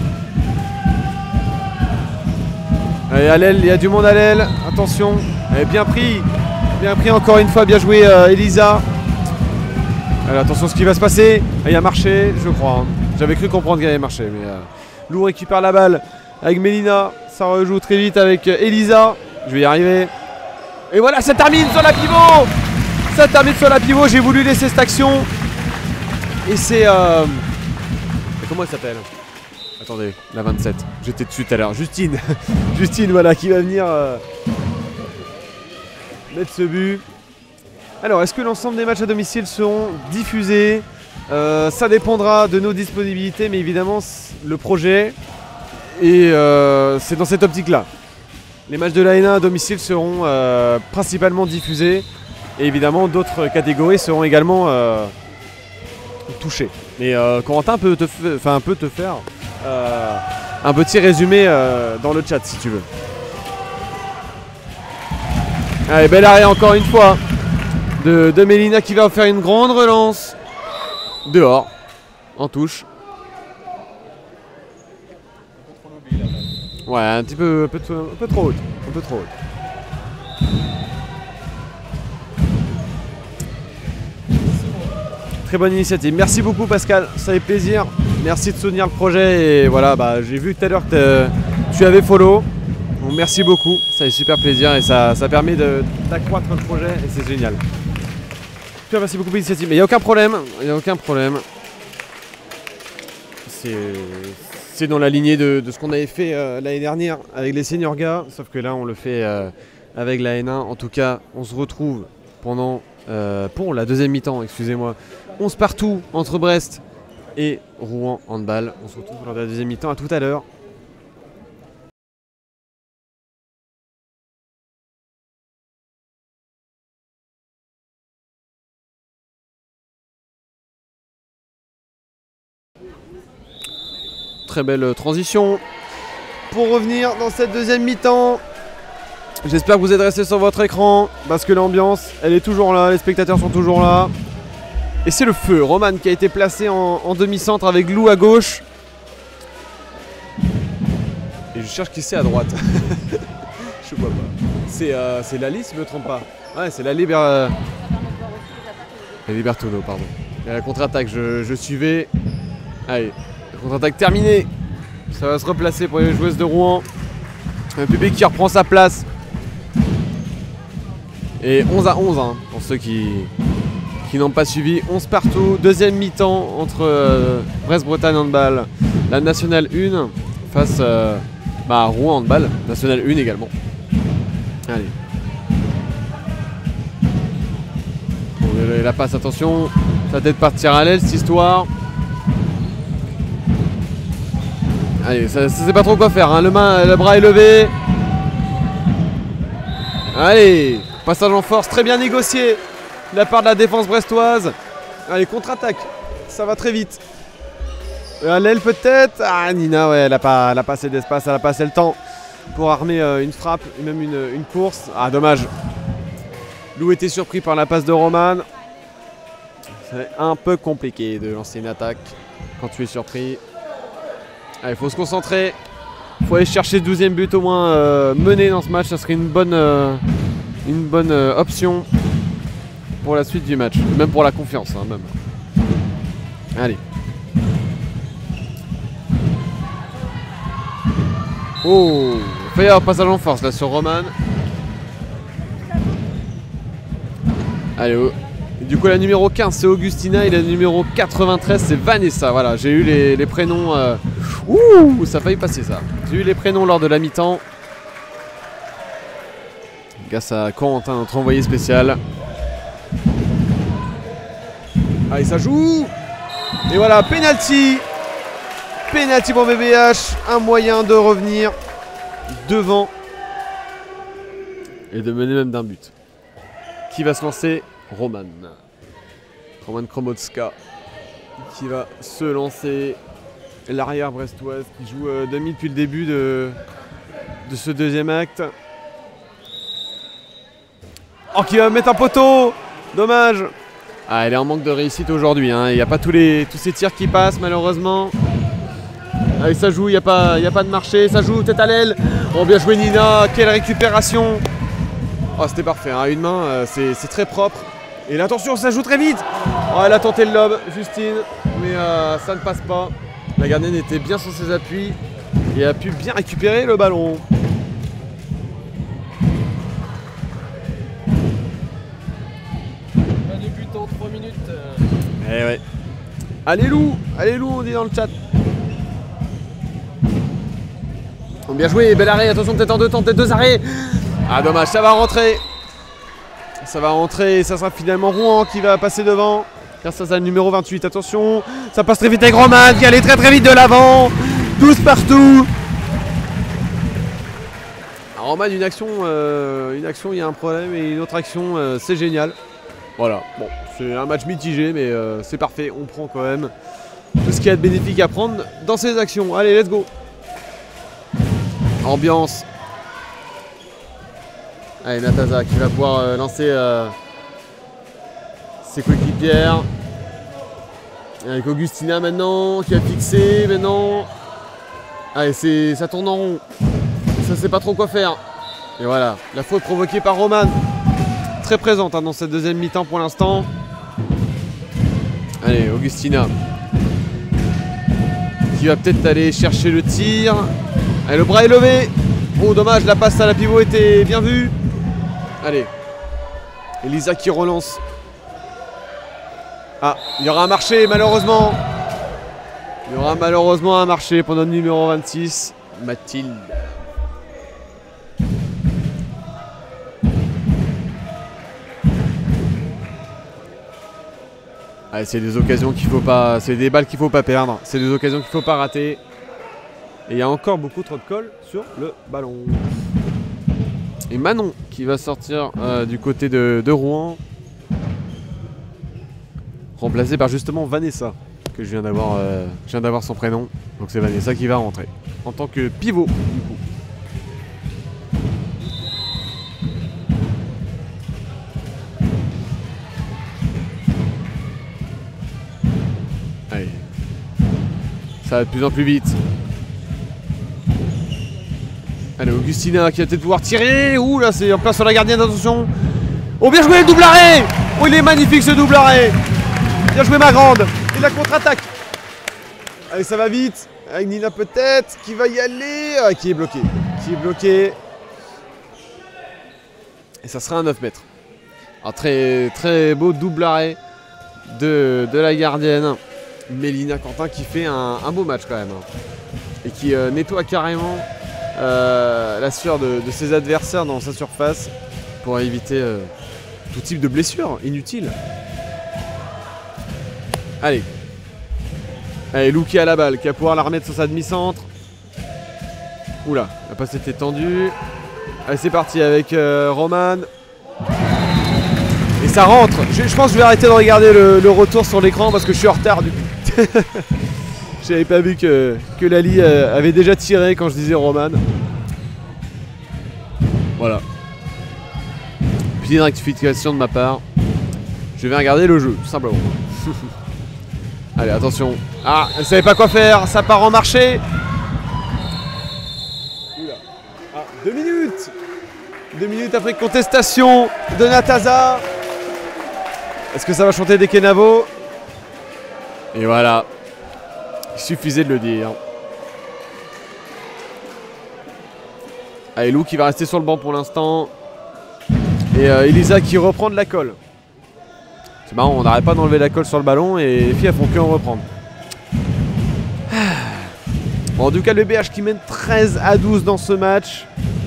Allez, à l'aile, il y a du monde à l'aile. Attention. Allez, bien pris. Bien pris encore une fois. Bien joué, euh, Elisa. Allez, attention ce qui va se passer. Il a marché, je crois. Hein. J'avais cru comprendre qu'il avait marché. Mais euh, Lou récupère la balle avec Mélina. Ça rejoue très vite avec euh, Elisa. Je vais y arriver. Et voilà, ça termine sur la pivot. Ça termine sur la pivot. J'ai voulu laisser cette action. Et c'est... Euh... Comment elle s'appelle? Attendez, la vingt-sept. J'étais dessus tout à l'heure. Justine. Justine, voilà, qui va venir euh, mettre ce but. Alors, est-ce que l'ensemble des matchs à domicile seront diffusés? euh, Ça dépendra de nos disponibilités, mais évidemment, le projet, et euh, c'est dans cette optique-là. Les matchs de la N un à domicile seront euh, principalement diffusés, et évidemment, d'autres catégories seront également euh, touchées. Mais euh, Corentin peut te, enfin, peut te faire euh, un petit résumé euh, dans le chat, si tu veux. Allez, bel arrêt encore une fois de, de Mélina qui va faire une grande relance. Dehors, en touche. Ouais, un petit peu, un peu, un peu trop haute. Un peu trop haute. Très bonne initiative. Merci beaucoup Pascal, ça fait plaisir. Merci de soutenir le projet. Et voilà, bah, j'ai vu tout à l'heure que tu avais follow. Donc merci beaucoup, ça fait super plaisir et ça, ça permet d'accroître le projet et c'est génial. Merci beaucoup pour l'initiative. Mais il n'y a aucun problème, il n'y a aucun problème. C'est dans la lignée de, de ce qu'on avait fait euh, l'année dernière avec les seniors gars, sauf que là on le fait euh, avec la N un. En tout cas, on se retrouve pendant euh, pour la deuxième mi-temps, excusez-moi. onze partout entre Brest et Rouen handball. On se retrouve pour la deuxième mi-temps. À tout à l'heure. Très belle transition pour revenir dans cette deuxième mi-temps. J'espère que vous êtes restés sur votre écran parce que l'ambiance elle est toujours là, les spectateurs sont toujours là. Et c'est le feu, Roman qui a été placé en, en demi-centre avec Lou à gauche. Et je cherche qui c'est à droite. Je vois pas. C'est euh, Lali si je me trompe pas. Ouais, c'est Lali Ber... euh... Bertono, pardon. Et la contre-attaque, je, je suivais. Allez. Contre-attaque terminée. Ça va se replacer pour les joueuses de Rouen. Un public qui reprend sa place. Et onze à onze hein, pour ceux qui, qui n'ont pas suivi. onze partout. Deuxième mi-temps entre euh, Brest-Bretagne Handball, la Nationale un face euh, bah, à Rouen Handball. Nationale un également. Allez. Bon, la passe, attention. Ça va peut-être partir à l'aile cette histoire. Allez, ça ne sait pas trop quoi faire, hein. le, main, le bras est levé. Allez, passage en force, très bien négocié de la part de la défense brestoise. Allez, contre-attaque, ça va très vite. À l'aile peut-être. Ah, Nina, ouais, elle n'a pas, pas assez d'espace, elle n'a pas assez le temps pour armer euh, une frappe, et même une, une course. Ah, dommage. Lou était surpris par la passe de Roman. C'est un peu compliqué de lancer une attaque quand tu es surpris. Il faut se concentrer, il faut aller chercher le douzième but au moins euh, mené dans ce match, ça serait une bonne, euh, une bonne euh, option pour la suite du match, même pour la confiance. Hein, même. Allez. Oh, il faut y avoir passage en force là sur Roman. Allez, oh. Et du coup la numéro quinze c'est Augustina et la numéro quatre-vingt-treize c'est Vanessa. Voilà, j'ai eu les, les prénoms. Euh... Ouh, ça a failli passer ça. J'ai eu les prénoms lors de la mi-temps. Grâce à Corentin, notre envoyé spécial. Allez, ça joue. Et voilà, penalty. Penalty pour B B H. Un moyen de revenir devant. Et de mener même d'un but. Qui va se lancer? Roman. Roman Kromotska. Qui va se lancer. L'arrière brestoise qui joue euh, demi depuis le début de, de ce deuxième acte. Oh, qui va mettre un poteau. Dommage. Ah, elle est en manque de réussite aujourd'hui. Hein. Il n'y a pas tous, les, tous ces tirs qui passent malheureusement. Allez, ça joue, il n'y a, a pas de marché. Ça joue, tête à l'aile. Oh, bien joué Nina. Quelle récupération. Oh, c'était parfait. Hein. Une main, euh, c'est très propre. Et là, attention, ça joue très vite. Oh, elle a tenté le lob, Justine. Mais euh, ça ne passe pas. La gardienne était bien sur ses appuis. Et a pu bien récupérer le ballon. Pas de but en trois minutes. Eh ouais. Allez Lou, allez Lou, on dit dans le chat. Oh, bien joué, bel arrêt, attention peut-être en deux temps, peut-être deux arrêts. Ah dommage, ça va rentrer. Ça va rentrer et ça sera finalement Rouen qui va passer devant. Car ça c'est le numéro vingt-huit, attention. Ça passe très vite avec Roman qui allait très très vite de l'avant. douze partout. Alors, Roman, une action, euh, une action il y a un problème et une autre action euh, c'est génial. Voilà, bon, c'est un match mitigé mais euh, c'est parfait, on prend quand même tout ce qu'il y a de bénéfique à prendre dans ces actions. Allez, let's go. Ambiance. Allez, Nataza qui va pouvoir euh, lancer euh, ses coéquipières. Avec Augustina maintenant qui a fixé maintenant. Allez, ça tourne en rond. Ça sait pas trop quoi faire. Et voilà, la faute provoquée par Roman. Très présente hein, dans cette deuxième mi-temps pour l'instant. Allez, Augustina. Qui va peut-être aller chercher le tir. Allez, le bras est levé. Oh, dommage, la passe à la pivot était bien vue. Allez. Elisa qui relance. Ah, il y aura un marché malheureusement. Il y aura malheureusement un marché pour notre numéro vingt-six, Mathilde. Allez, c'est des occasions qu'il faut pas, c'est des balles qu'il faut pas perdre, c'est des occasions qu'il faut pas rater. Et il y a encore beaucoup trop de colle sur le ballon. Et Manon qui va sortir euh, du côté de, de Rouen. Remplacé par justement Vanessa, que je viens d'avoir euh, je viens d'avoir son prénom. Donc c'est Vanessa qui va rentrer en tant que pivot du coup. Allez. Ça va de plus en plus vite. Allez, Augustina qui va peut-être pouvoir tirer. Ouh là, c'est en place sur la gardienne, attention. Oh, bien joué le double arrêt. Oh, il est magnifique ce double arrêt. Bien joué ma grande. Et la contre-attaque. Allez, ça va vite. Avec Nina peut-être qui va y aller. Ah, qui est bloqué. Qui est bloqué. Et ça sera un neuf mètres. Un très très beau double arrêt de, de la gardienne. Mélina Quentin qui fait un, un beau match quand même. Et qui euh, nettoie carrément euh, la sueur de, de ses adversaires dans sa surface. Pour éviter euh, tout type de blessure inutile. Allez. Allez, Lou qui a la balle, qui va pouvoir la remettre sur sa demi-centre. Oula, la passe était tendue. Allez, c'est parti avec euh, Roman. Et ça rentre. Je, je pense que je vais arrêter de regarder le, le retour sur l'écran parce que je suis en retard du coup. J'avais pas vu que, que Lali euh, avait déjà tiré quand je disais Roman. Voilà. Petite rectification de ma part. Je vais regarder le jeu, tout simplement. Allez, attention. Ah, elle savait pas quoi faire, ça part en marché. Oula. Ah, deux minutes. Deux minutes après contestation de Nataza. Est-ce que ça va chanter des Kenavo? Et voilà. Il suffisait de le dire. Allez, Lou qui va rester sur le banc pour l'instant. Et euh, Elisa qui reprend de la colle. C'est marrant, on n'arrête pas d'enlever la colle sur le ballon et les filles elles font que en reprendre. Bon, en tout cas, le B H qui mène treize à douze dans ce match.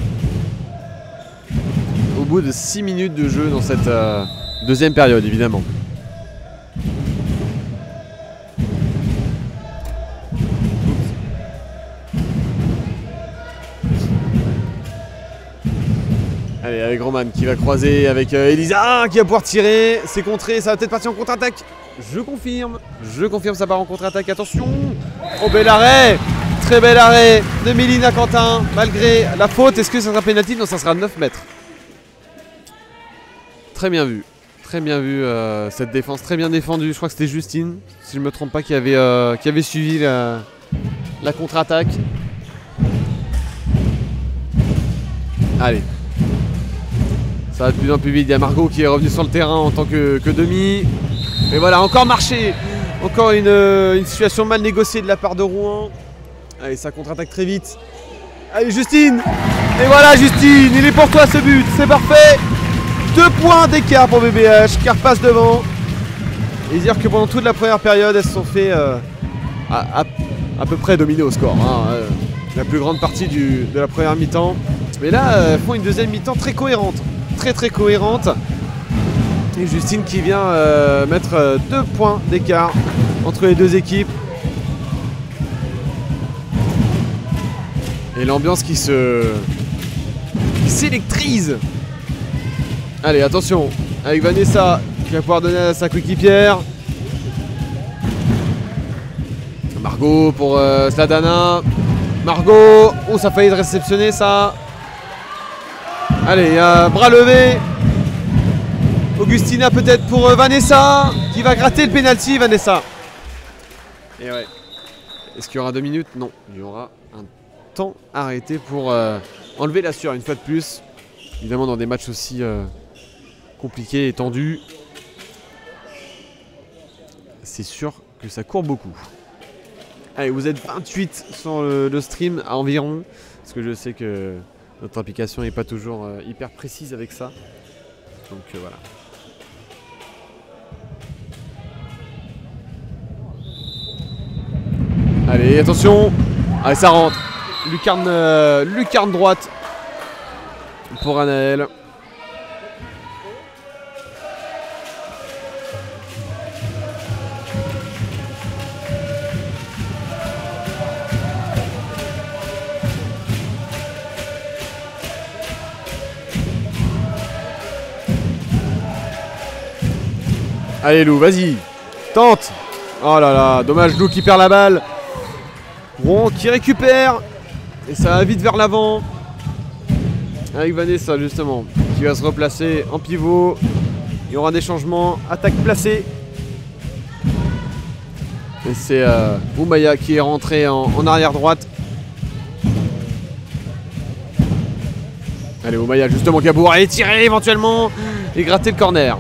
Au bout de six minutes de jeu dans cette euh, deuxième période, évidemment. Allez, avec Roman qui va croiser avec euh, Elisa qui va pouvoir tirer. C'est contré, ça va peut-être partir en contre-attaque. Je confirme, je confirme, ça part en contre-attaque. Attention. Oh, bel arrêt. Très bel arrêt de Mélina Quentin. Malgré la faute, est-ce que ça sera pénalty? Non, ça sera neuf mètres. Très bien vu. Très bien vu euh, cette défense. Très bien défendue. Je crois que c'était Justine, si je ne me trompe pas, qui avait, euh, qui avait suivi la, la contre-attaque. Allez. Ça va de plus en plus vite. Il y a Margot qui est revenue sur le terrain en tant que, que demi. Mais voilà, encore marché. Encore une, une situation mal négociée de la part de Rouen. Allez, ça contre-attaque très vite. Allez, Justine. Et voilà, Justine. Il est pour toi ce but. C'est parfait. Deux points d'écart pour B B H. Car passe devant. Et dire que pendant toute la première période, elles se sont fait euh, à, à, à peu près dominer au score. Hein, euh, la plus grande partie du, de la première mi-temps. Mais là, elles font une deuxième mi-temps très cohérente. Très très cohérente. Et Justine qui vient euh, mettre euh, deux points d'écart entre les deux équipes. Et l'ambiance qui se qui s'électrise. Allez, attention, avec Vanessa qui va pouvoir donner à sa coéquipière. Margot pour euh, Sladana. Margot, oh, ça a failli être réceptionné ça. Allez, il y a bras levé. Augustina peut-être pour euh, Vanessa qui va gratter le pénalty, Vanessa. Et ouais. Est-ce qu'il y aura deux minutes? Non, il y aura un temps arrêté pour euh, enlever la sueur une fois de plus. Évidemment dans des matchs aussi euh, compliqués et tendus. C'est sûr que ça court beaucoup. Allez, vous êtes vingt-huit sur le, le stream à environ. Parce que je sais que notre application n'est pas toujours euh, hyper précise avec ça. Donc euh, voilà. Allez, attention. Allez, ça rentre. Lucarne, euh, lucarne droite pour Anaël. Allez Lou, vas-y, tente. Oh là là, dommage, Lou qui perd la balle. Rouen qui récupère. Et ça va vite vers l'avant. Avec Vanessa justement, qui va se replacer en pivot. Il y aura des changements, attaque placée. Et c'est euh, Oumaya qui est rentré en, en arrière droite. Allez, Oumaya justement qui va pouvoir aller tirer éventuellement et gratter le corner.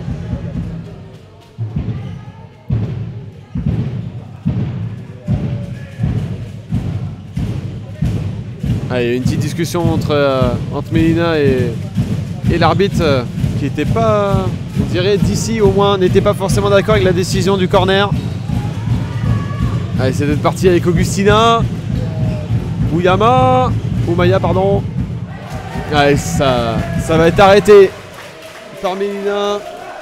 Allez, une petite discussion entre, euh, entre Mélina et, et l'arbitre euh, qui n'était pas, on dirait d'ici au moins, n'était pas forcément d'accord avec la décision du corner. Allez, c'est peut-être parti avec Augustina. Ouyama. Oumaya, pardon. Allez, ça, ça va être arrêté par Mélina.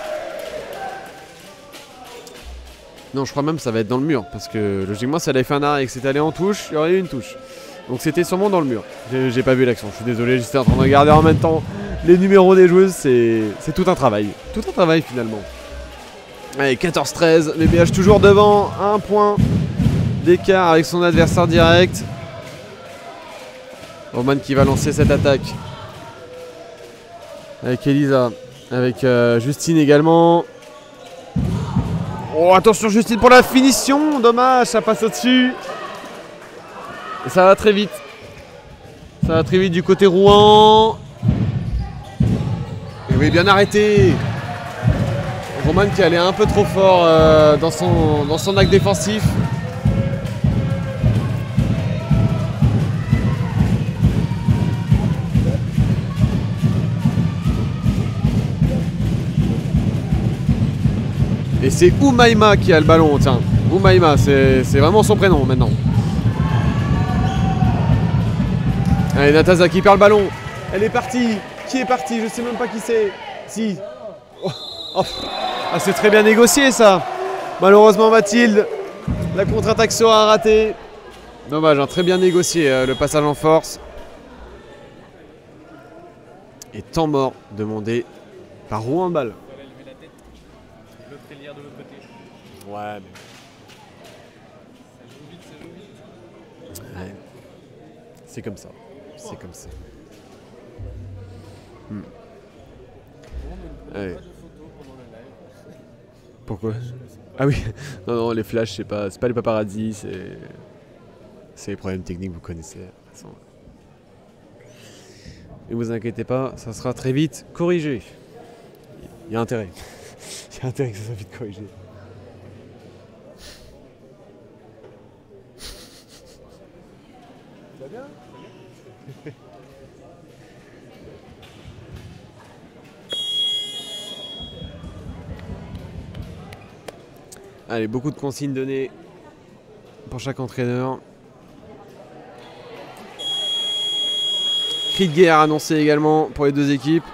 Non, je crois même que ça va être dans le mur. Parce que logiquement, si elle avait fait un arrêt et que c'était allé en touche, il y aurait eu une touche. Donc c'était sûrement dans le mur. J'ai pas vu l'action, je suis désolé, j'étais en train de regarder en même temps les numéros des joueuses, c'est tout un travail. Tout un travail finalement. Allez, quatorze treize, les B H toujours devant, un point d'écart avec son adversaire direct. Roman qui va lancer cette attaque. Avec Elisa, avec euh, Justine également. Oh, attention Justine pour la finition, dommage, ça passe au-dessus. Et ça va très vite. Ça va très vite du côté Rouen. Et oui, bien arrêté. Roman qui allait un peu trop fort euh, dans, son, dans son acte défensif. Et c'est Oumaima qui a le ballon, tiens. Oumaima, c'est vraiment son prénom maintenant. Allez, Nataza qui perd le ballon. Elle est partie. Qui est parti? Je sais même pas qui c'est. Si. Oh. Oh. Ah, c'est très bien négocié ça. Malheureusement Mathilde, la contre-attaque sera ratée. Dommage, hein, très bien négocié euh, le passage en force. Et temps mort demandé par Rouen Handball. L'autre ailière de l'autre côté. Ouais, mais... Ça joue vite, ça joue vite. Ouais. C'est comme ça. C'est comme ça. Hmm. Allez. Pourquoi? Ah oui. Non, non, les flashs, c'est pas, c'est pas les paparazzi, c'est... C'est les problèmes techniques, vous connaissez. De toute façon. Ne vous inquiétez pas, ça sera très vite corrigé. Il y a intérêt. Il y a intérêt que ça soit vite corrigé. Ça va bien? Allez, beaucoup de consignes données pour chaque entraîneur. Cri de guerre annoncé également pour les deux équipes.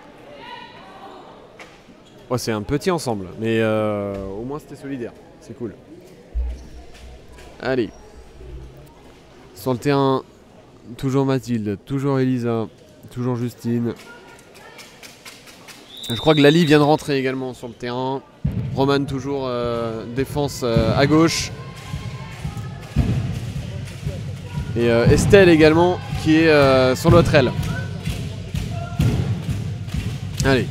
Oh, c'est un petit ensemble, mais euh, au moins c'était solidaire. C'est cool. Allez. Sur le terrain, toujours Mathilde, toujours Elisa, toujours Justine. Je crois que Lali vient de rentrer également sur le terrain. Roman toujours euh, défense euh, à gauche. Et euh, Estelle également qui est euh, sur l'autre aile. Allez.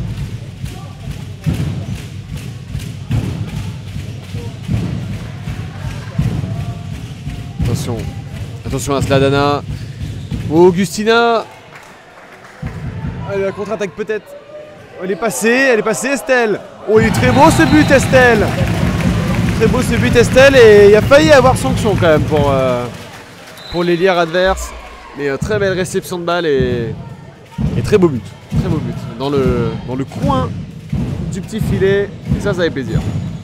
Attention. Attention à Sladana. Oh, Augustina. Allez, la contre-attaque peut-être. Elle est passée, elle est passée Estelle. Oh, il est très beau ce but Estelle. Très beau ce but Estelle et il a failli avoir sanction quand même pour, euh, pour l'ailière adverse. Mais euh, très belle réception de balle et, et très beau but. Très beau but. Dans le, dans le coin du petit filet. Et ça, ça fait plaisir.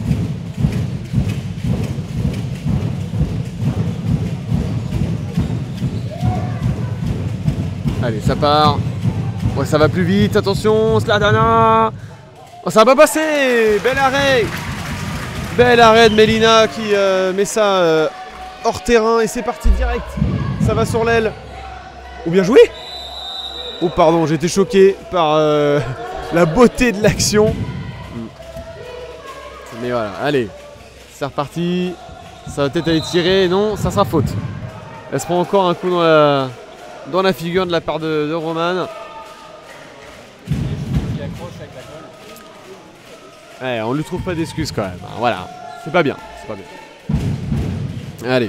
Allez, ça part. Ouais, ça va plus vite, attention, Sladana. Oh, ça va pas passer. Bel arrêt. Bel arrêt de Mélina qui euh, met ça euh, hors terrain et c'est parti direct. Ça va sur l'aile. Ou bien joué. Oh pardon, j'ai été choqué par euh, la beauté de l'action. Mais voilà, allez. C'est reparti. Ça va peut-être aller tirer. Non, ça sera faute. Elle se prend encore un coup dans la, dans la figure de la part de, de Roman. Ouais, on lui trouve pas d'excuses quand même. Voilà, c'est pas bien, c'est pas bien. Allez.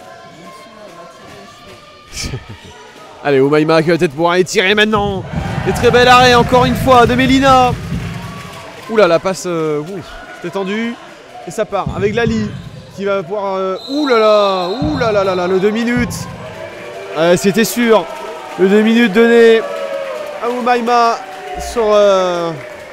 Allez, Oumaima qui va peut-être pouvoir aller tirer maintenant. Et très bel arrêt encore une fois de Mélina. Oula, la passe, euh, c'était tendu. Et ça part avec Lali qui va pouvoir... Euh, oulala, oulala, là, là, le deux minutes. Euh, c'était sûr. Le deux minutes donné à Oumaima sur... Euh,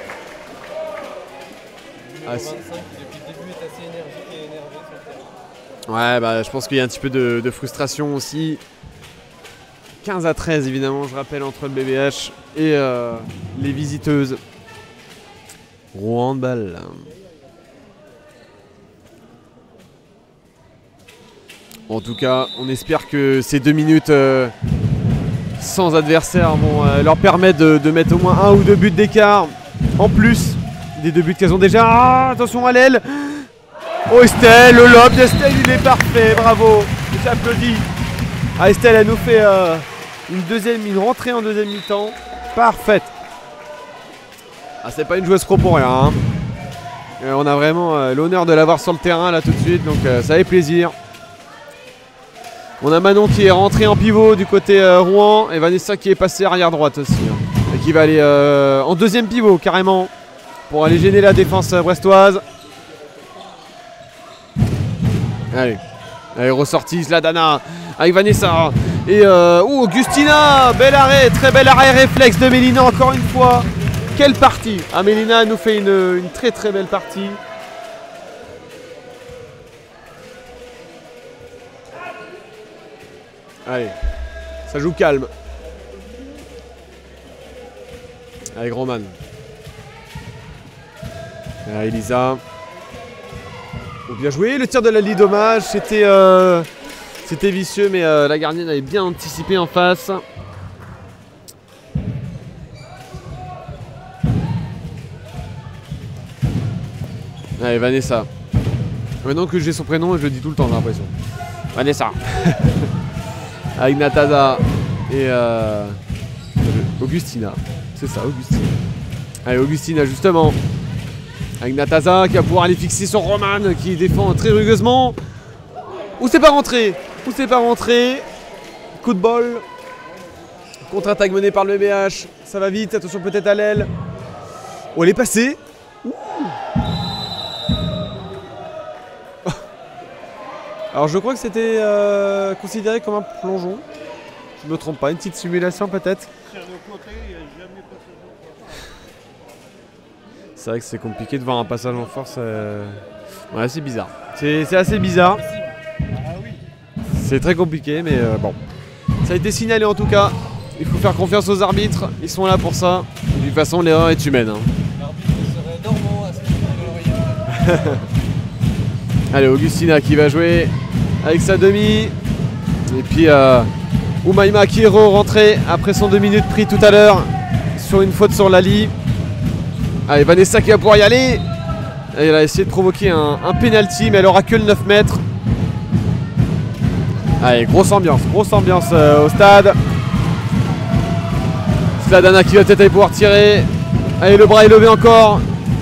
Ah, si. Depuis le début est assez énergique et énervé sur le terrain. Ouais, bah, je pense qu'il y a un petit peu de, de frustration aussi. quinze à treize évidemment, je rappelle, entre le B B H et euh, les visiteuses. Rouen Handball. En tout cas, on espère que ces deux minutes euh, sans adversaire vont euh, leur permettre de, de mettre au moins un ou deux buts d'écart en plus des deux buts qu'elles ont déjà. Ah, attention à l'aile. Oh Estelle, le lob d'Estelle, il est parfait, bravo. Je t'applaudis. Ah, Estelle, elle nous fait euh, une deuxième, une rentrée en deuxième mi-temps. Parfaite. Ah, c'est pas une joueuse pro pour rien. Hein. Euh, on a vraiment euh, l'honneur de l'avoir sur le terrain là tout de suite, donc euh, ça fait plaisir. On a Manon qui est rentrée en pivot du côté euh, Rouen et Vanessa qui est passée arrière droite aussi. Hein, et qui va aller euh, en deuxième pivot carrément. Pour aller gêner la défense brestoise. Allez. Allez, ressortie Sladana avec Vanessa. Et euh, oh, Augustina. Bel arrêt. Très bel arrêt réflexe de Mélina encore une fois. Quelle partie. Ah, Mélina nous fait une, une très très belle partie. Allez. Ça joue calme. Avec Roman. Ah, Elisa. Oh, bien joué. Le tir de Lali, dommage. C'était euh, c'était vicieux, mais euh, la gardienne avait bien anticipé en face. Allez, Vanessa. Maintenant que j'ai son prénom, je le dis tout le temps, j'ai l'impression. Vanessa. Avec Nataza et euh, Augustina. C'est ça, Augustina. Allez, Augustina, justement. Avec Nataza qui va pouvoir aller fixer sur Roman qui défend très rugueusement. Ou c'est pas rentré. Ou c'est pas rentré. Coup de bol. Contre-attaque menée par le B B H. Ça va vite, attention peut-être à l'aile. Oh, elle est passée. Ouh. Alors je crois que c'était euh, considéré comme un plongeon. Je me trompe pas, une petite simulation peut-être. Sur le côté, il n'y a jamais passé de force. C'est vrai que c'est compliqué de voir un passage en force. Euh... Ouais, c'est bizarre. C'est assez bizarre. Ah oui. C'est très compliqué, mais euh, bon. Ça a été signalé en tout cas. Il faut faire confiance aux arbitres. Ils sont là pour ça. De toute façon, l'erreur est humaine. Hein. L'arbitre serait dormant à ce niveau. Allez, Augustina qui va jouer avec sa demi. Et puis euh, Umaima qui est rentré après son deux minutes pris tout à l'heure sur une faute sur Lali. Allez, Vanessa qui va pouvoir y aller. Elle a essayé de provoquer un, un penalty, mais elle aura que le neuf mètres. Allez, grosse ambiance, grosse ambiance euh, au stade. Sladana qui va peut-être aller pouvoir tirer. Allez, le bras est levé encore.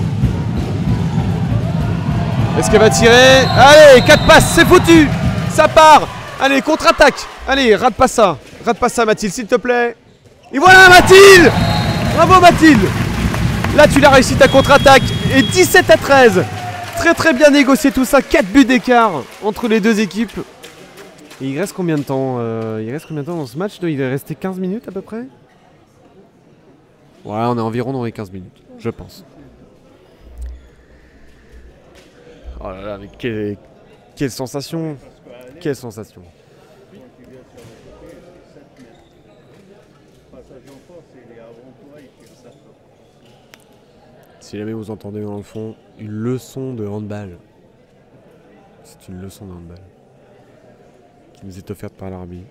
Est-ce qu'elle va tirer? Allez, quatre passes, c'est foutu. Ça part. Allez, contre-attaque. Allez, rate pas ça. Rate pas ça, Mathilde, s'il te plaît. Et voilà, Mathilde. Bravo, Mathilde. Là, tu l'as réussi ta contre-attaque. Et dix-sept à treize. Très très bien négocié tout ça. quatre buts d'écart entre les deux équipes. Et il reste combien de temps euh, Il reste combien de temps dans ce match? Il est resté quinze minutes à peu près. Ouais, on est environ dans les quinze minutes, je pense. Oh là là, mais quelle, quelle sensation. Quelle sensation. Si jamais vous entendez dans le fond une leçon de handball, c'est une leçon de handball qui nous est offerte par l'arbitre.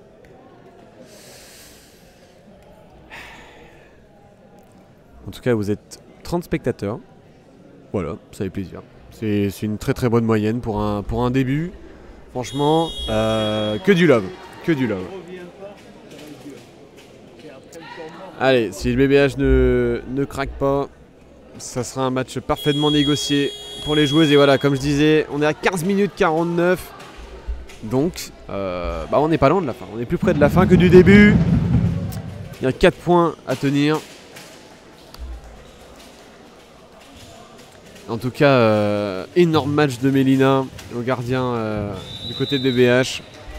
En tout cas, vous êtes trente spectateurs. Voilà, ça fait plaisir. C'est une très très bonne moyenne pour un, pour un début. Franchement, euh, que du love. Que du love. Allez, si le B B H ne, ne craque pas, ça sera un match parfaitement négocié pour les joueuses. Et voilà, comme je disais, on est à quinze minutes quarante-neuf. Donc, euh, bah on n'est pas loin de la fin. On est plus près de la fin que du début. Il y a quatre points à tenir. En tout cas, euh, énorme match de Mélina au gardien euh, du côté de B B H.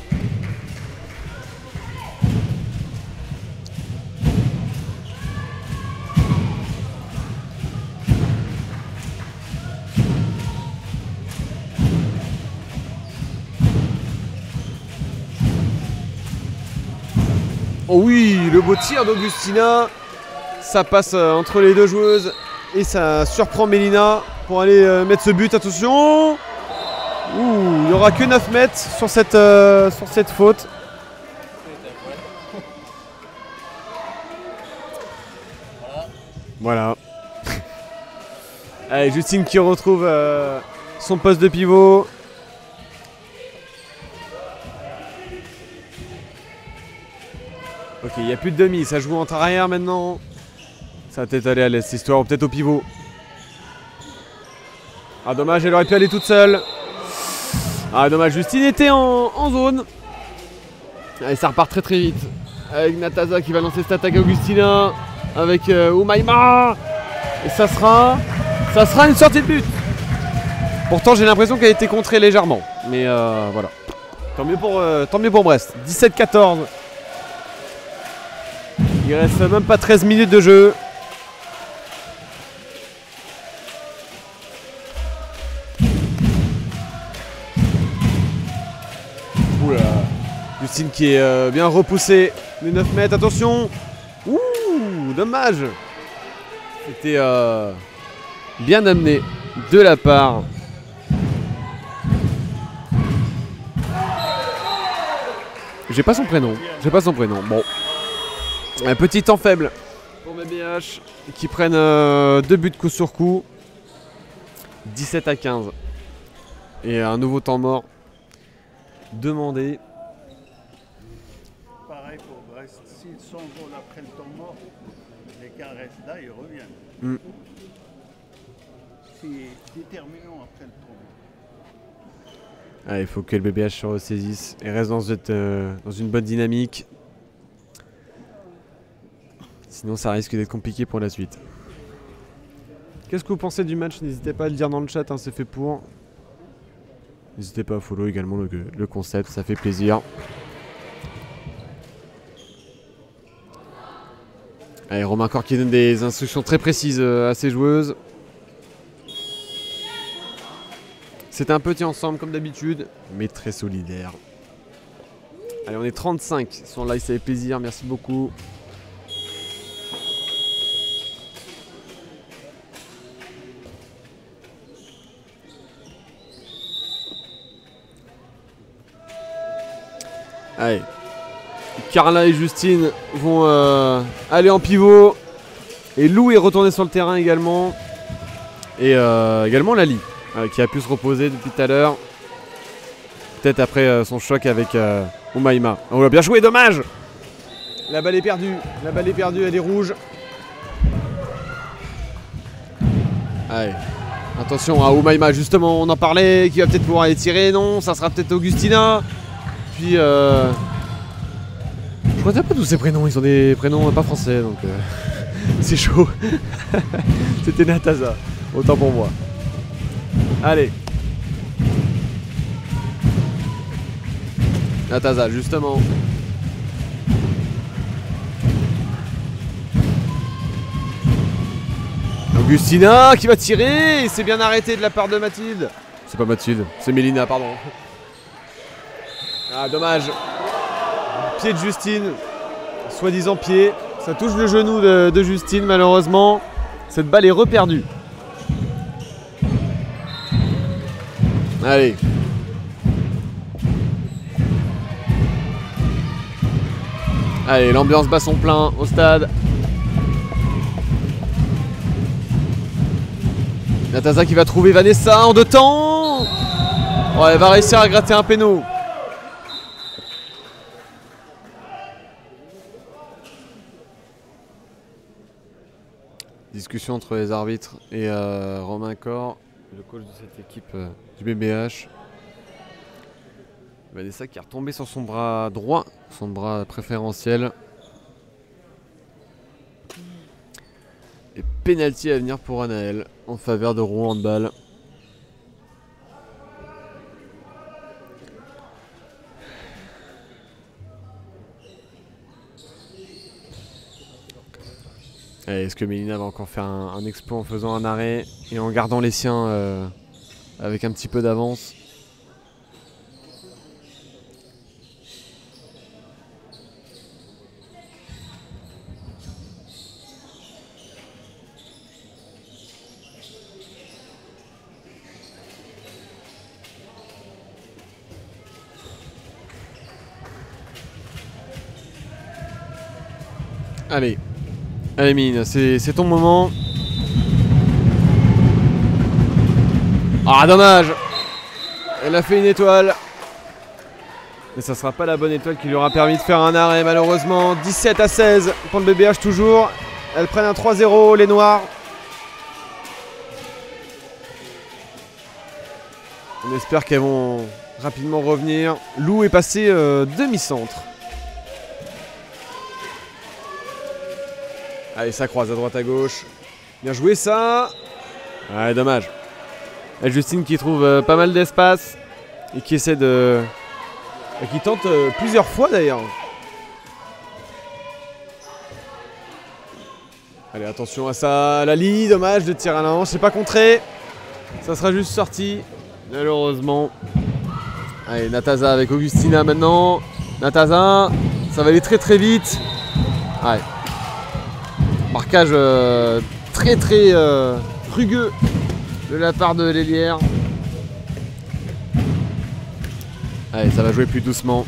Oh oui, le beau tir d'Augustina. Ça passe euh, entre les deux joueuses et ça surprend Mélina pour aller euh, mettre ce but. Attention. Ouh, il n'y aura que neuf mètres sur cette, euh, sur cette faute. Voilà. Allez, Justine qui retrouve euh, son poste de pivot. Ok, il n'y a plus de demi, ça joue entre arrière maintenant. Ça va peut-être aller à l'est, cette histoire, ou peut-être au pivot. Ah dommage, elle aurait pu aller toute seule. Ah dommage, Justine était en, en zone. Allez, ça repart très très vite. Avec Nataza qui va lancer cette attaque à Augustina. Avec euh, Umaima. Et ça sera, ça sera une sortie de but. Pourtant j'ai l'impression qu'elle a été contrée légèrement. Mais euh, voilà. Tant mieux pour, euh, tant mieux pour Brest. dix-sept quatorze. Il reste même pas treize minutes de jeu. Justine qui est euh, bien repoussée. Les neuf mètres, attention. Ouh, dommage. C'était euh, bien amené de la part. J'ai pas son prénom. J'ai pas son prénom. Bon. Un petit temps faible pour mes B H qui prennent euh, deux buts coup sur coup. dix-sept à quinze. Et un nouveau temps mort demandé. Pareil pour Brest. S'ils sont goals après le temps mort, l'écart reste là, ils reviennent. Mm. C'est déterminant après le temps mort. Ah, il faut que le B B H se ressaisisse et reste dans, cette, euh, dans une bonne dynamique. Sinon ça risque d'être compliqué pour la suite. Qu'est-ce que vous pensez du match? N'hésitez pas à le dire dans le chat, hein, c'est fait pour. N'hésitez pas à follow également le, le concept, ça fait plaisir. Allez, Romain Corr qui donne des instructions très précises à ses joueuses. C'est un petit ensemble comme d'habitude, mais très solidaire. Allez, on est trente-cinq sur live, ça fait plaisir, merci beaucoup. Allez, Carla et Justine vont euh, aller en pivot. Et Lou est retourné sur le terrain également. Et euh, également Lali, euh, qui a pu se reposer depuis tout à l'heure. Peut-être après euh, son choc avec euh, Oumaima. On l'a bien joué, dommage. La balle est perdue, la balle est perdue, elle est rouge. Allez, attention à Oumaima, justement, on en parlait, qui va peut-être pouvoir aller tirer. Non, ça sera peut-être Augustina. Puis, euh... je crois pas tous ces prénoms, ils ont des prénoms pas français, donc euh... c'est chaud. C'était Nataza, autant pour moi. Allez. Nataza, justement. Augustina qui va tirer, c'est bien arrêté de la part de Mathilde. C'est pas Mathilde, c'est Mélina, pardon. Ah, dommage. Pied de Justine. Soi-disant pied. Ça touche le genou de, de Justine, malheureusement. Cette balle est reperdue. Allez. Allez, l'ambiance bat son plein au stade. Nataza qui va trouver Vanessa en deux temps. Oh, elle va réussir à gratter un péno. Discussion entre les arbitres et euh, Romain Corr, le coach de cette équipe euh, du B B H. Vanessa qui est retombée sur son bras droit, son bras préférentiel. Et penalty à venir pour Anaël en faveur de Rouen Handball. Est-ce que Mélina va encore faire un, un exploit en faisant un arrêt et en gardant les siens euh, avec un petit peu d'avance? Allez. Allez Mine, c'est ton moment. Ah dommage. Elle a fait une étoile. Mais ça sera pas la bonne étoile qui lui aura permis de faire un arrêt malheureusement. dix-sept à seize pour le B B H toujours. Elles prennent un trois zéro les Noirs. On espère qu'elles vont rapidement revenir. Lou est passé euh, demi-centre. Allez, ça croise à droite à gauche. Bien joué ça. Ouais, dommage. Et Justine qui trouve euh, pas mal d'espace et qui essaie de... Et qui tente euh, plusieurs fois d'ailleurs. Allez, attention à ça. Lali, dommage de tir à la hanche. C'est pas contré. Ça sera juste sorti. Malheureusement. Allez, Nataza avec Augustina maintenant. Nataza, ça va aller très très vite. Ouais. Marquage euh, très très euh, rugueux de la part de l'Hélière. Allez, ça va jouer plus doucement.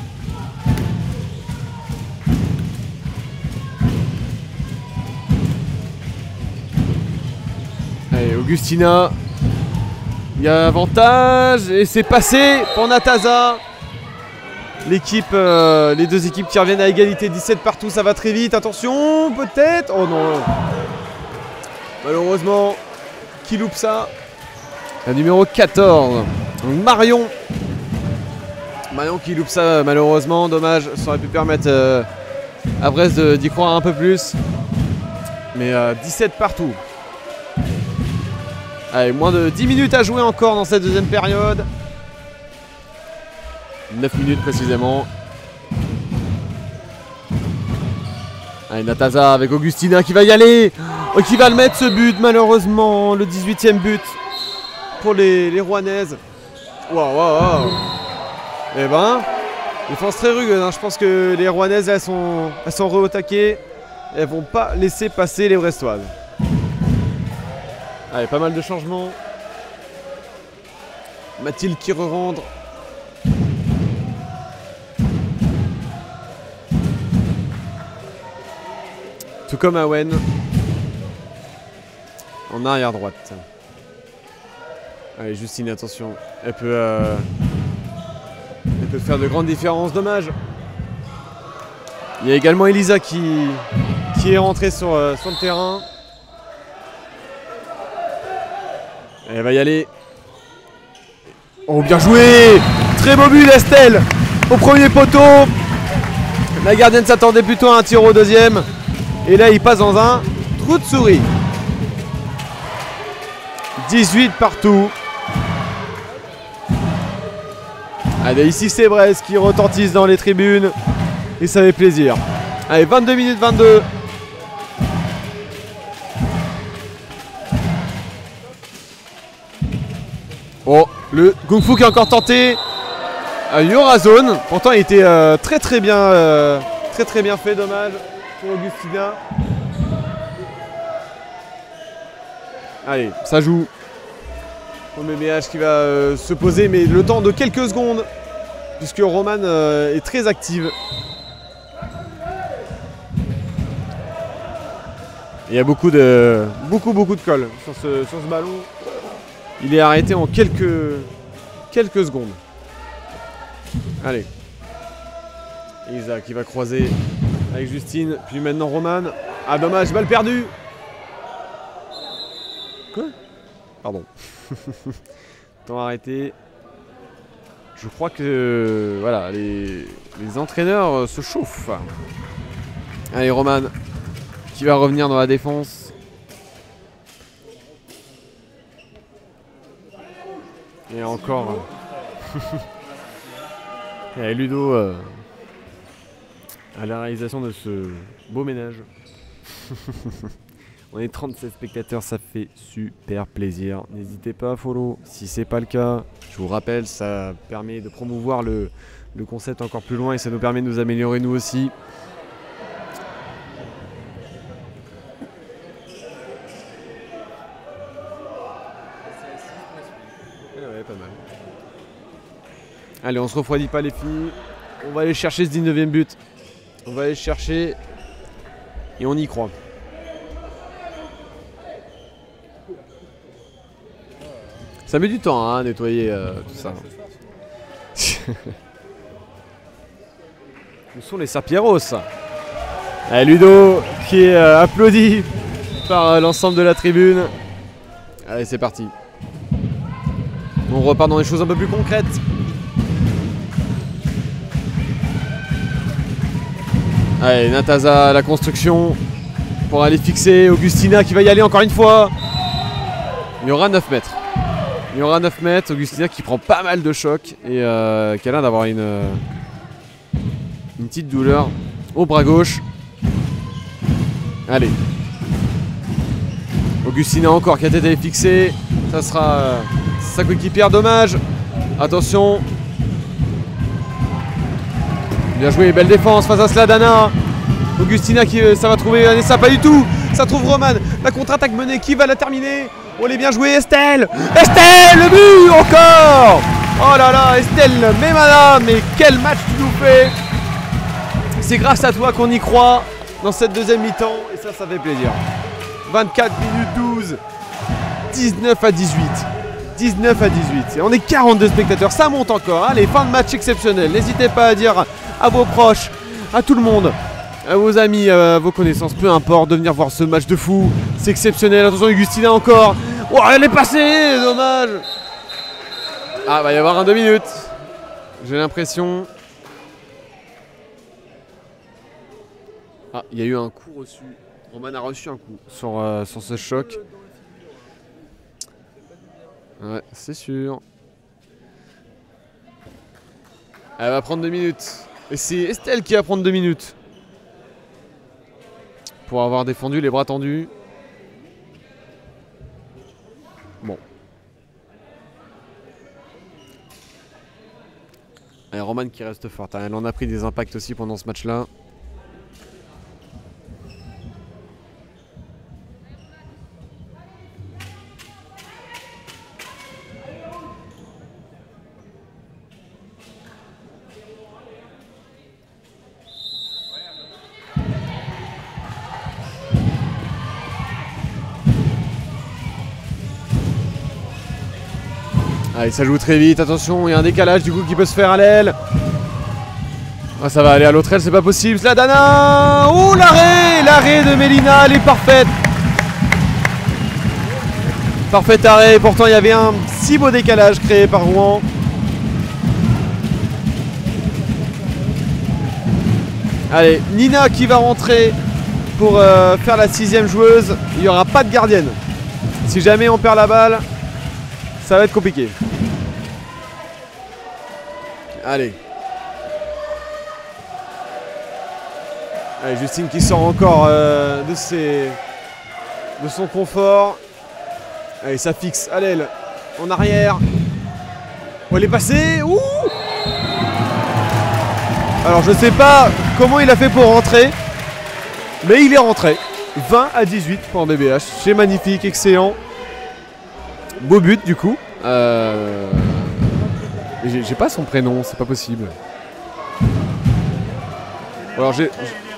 Allez, Augustina. Il y a avantage et c'est passé pour Nataza. L'équipe, euh, les deux équipes qui reviennent à égalité, dix-sept partout, ça va très vite. Attention, peut-être. Oh non. Malheureusement, qui loupe ça? La numéro quatorze, Marion. Marion qui loupe ça, malheureusement. Dommage, ça aurait pu permettre euh, à Brest d'y croire un peu plus. Mais euh, dix-sept partout. Allez, moins de dix minutes à jouer encore dans cette deuxième période. neuf minutes précisément. Allez, Nataza avec Augustina qui va y aller. Oh, qui va le mettre ce but, malheureusement. Le dix-huitième but pour les, les Rouennaises. Waouh, waouh, waouh. Eh ben, défense très rugueuse. Hein. Je pense que les Rouennaises, elles sont, elles sont re-attaquées. Elles vont pas laisser passer les Brestoises. Allez, pas mal de changements. Mathilde qui re-rentre. Tout comme Awen. En arrière droite. Allez, Justine, attention. Elle peut, euh, elle peut faire de grandes différences. Dommage. Il y a également Elisa qui, qui est rentrée sur, euh, sur le terrain. Elle va y aller. Oh, bien joué! Très beau but d'Estelle au premier poteau. La gardienne s'attendait plutôt à un tir au deuxième. Et là, il passe dans un trou de souris. dix-huit partout. Allez, ici c'est Brest qui retentisse dans les tribunes. Et ça fait plaisir. Allez, vingt-deux minutes vingt-deux. Oh, le Kung Fu qui est encore tenté. Euh, Yorazone. Pourtant, il était euh, très très bien, euh, très très bien fait. Dommage pour Augustina. Allez, ça joue. Pour le B H qui va euh, se poser, mais le temps de quelques secondes, puisque Romane euh, est très active. Il y a beaucoup de beaucoup beaucoup de colle sur ce, sur ce ballon. Il est arrêté en quelques, quelques secondes. Allez. Isa qui va croiser avec Justine. Puis maintenant Romane. Ah dommage, balle perdue. Quoi? Pardon. Temps arrêté. Je crois que voilà, les, les entraîneurs se chauffent. Allez, Romane qui va revenir dans la défense. Et encore. Et Ludo euh, à la réalisation de ce beau ménage. On est trente-sept spectateurs, ça fait super plaisir. N'hésitez pas à follow si c'est pas le cas. Je vous rappelle, ça permet de promouvoir le, le concept encore plus loin et ça nous permet de nous améliorer nous aussi. Ouais, pas mal. Allez, on se refroidit pas les filles. On va aller chercher ce dix-neuvième but. On va aller chercher et on y croit. Ça met du temps hein, à nettoyer euh, tout ça. Où sont les Sapieros? Allez, Ludo qui est euh, applaudi par euh, l'ensemble de la tribune. Allez, c'est parti. On repart dans des choses un peu plus concrètes. Allez, Nataza, la construction pour aller fixer. Augustina qui va y aller encore une fois. Il y aura neuf mètres. Il y aura neuf mètres. Augustina qui prend pas mal de chocs et euh, qui a l'air d'avoir une, euh, une petite douleur au bras gauche. Allez. Augustina encore qui a été fixée. Ça sera euh, sa coéquipière. Dommage. Attention. Bien joué, belle défense face à Sladana. Augustina qui ça va trouver Vanessa, pas du tout. Ça trouve Roman. La contre-attaque menée, qui va la terminer? Oh, elle est bien jouée, Estelle. Estelle, le but encore. Oh là là, Estelle, mais madame, mais quel match tu nous fais. C'est grâce à toi qu'on y croit dans cette deuxième mi-temps. Et ça, ça fait plaisir. vingt-quatre minutes douze. dix-neuf à dix-huit. dix-neuf à dix-huit. Et on est quarante-deux spectateurs. Ça monte encore. Allez, fin de match exceptionnel. N'hésitez pas à dire à vos proches, à tout le monde, à vos amis, à vos connaissances, peu importe, de venir voir ce match de fou. C'est exceptionnel. Attention, Augustina encore. Oh, elle est passée. Dommage. Ah, va y avoir un deux minutes. J'ai l'impression. Ah, il y a eu un coup reçu. Roman a reçu un coup sur, euh, sur ce choc. Ouais, c'est sûr. Elle va prendre deux minutes. Et c'est Estelle qui va prendre deux minutes. Pour avoir défendu les bras tendus. Bon. Et Roman qui reste forte. Elle en a pris des impacts aussi pendant ce match-là. Allez, ça joue très vite, attention, il y a un décalage du coup qui peut se faire à l'aile. Ah, ça va aller à l'autre aile, c'est pas possible. Sladana. Oh, l'arrêt. L'arrêt de Mélina, elle est parfaite. Parfait arrêt, pourtant il y avait un si beau décalage créé par Rouen. Allez, Nina qui va rentrer pour euh, faire la sixième joueuse. Il n'y aura pas de gardienne. Si jamais on perd la balle, ça va être compliqué. Allez. Allez, Justine qui sort encore euh, de, ses, de son confort. Allez, ça fixe à l'aile. En arrière. Oh, elle est passée. Ouh. Alors, je sais pas comment il a fait pour rentrer. Mais il est rentré. vingt à dix-huit pour B B H. C'est magnifique, excellent. Beau but du coup. Euh... J'ai pas son prénom, c'est pas possible. Alors j'ai...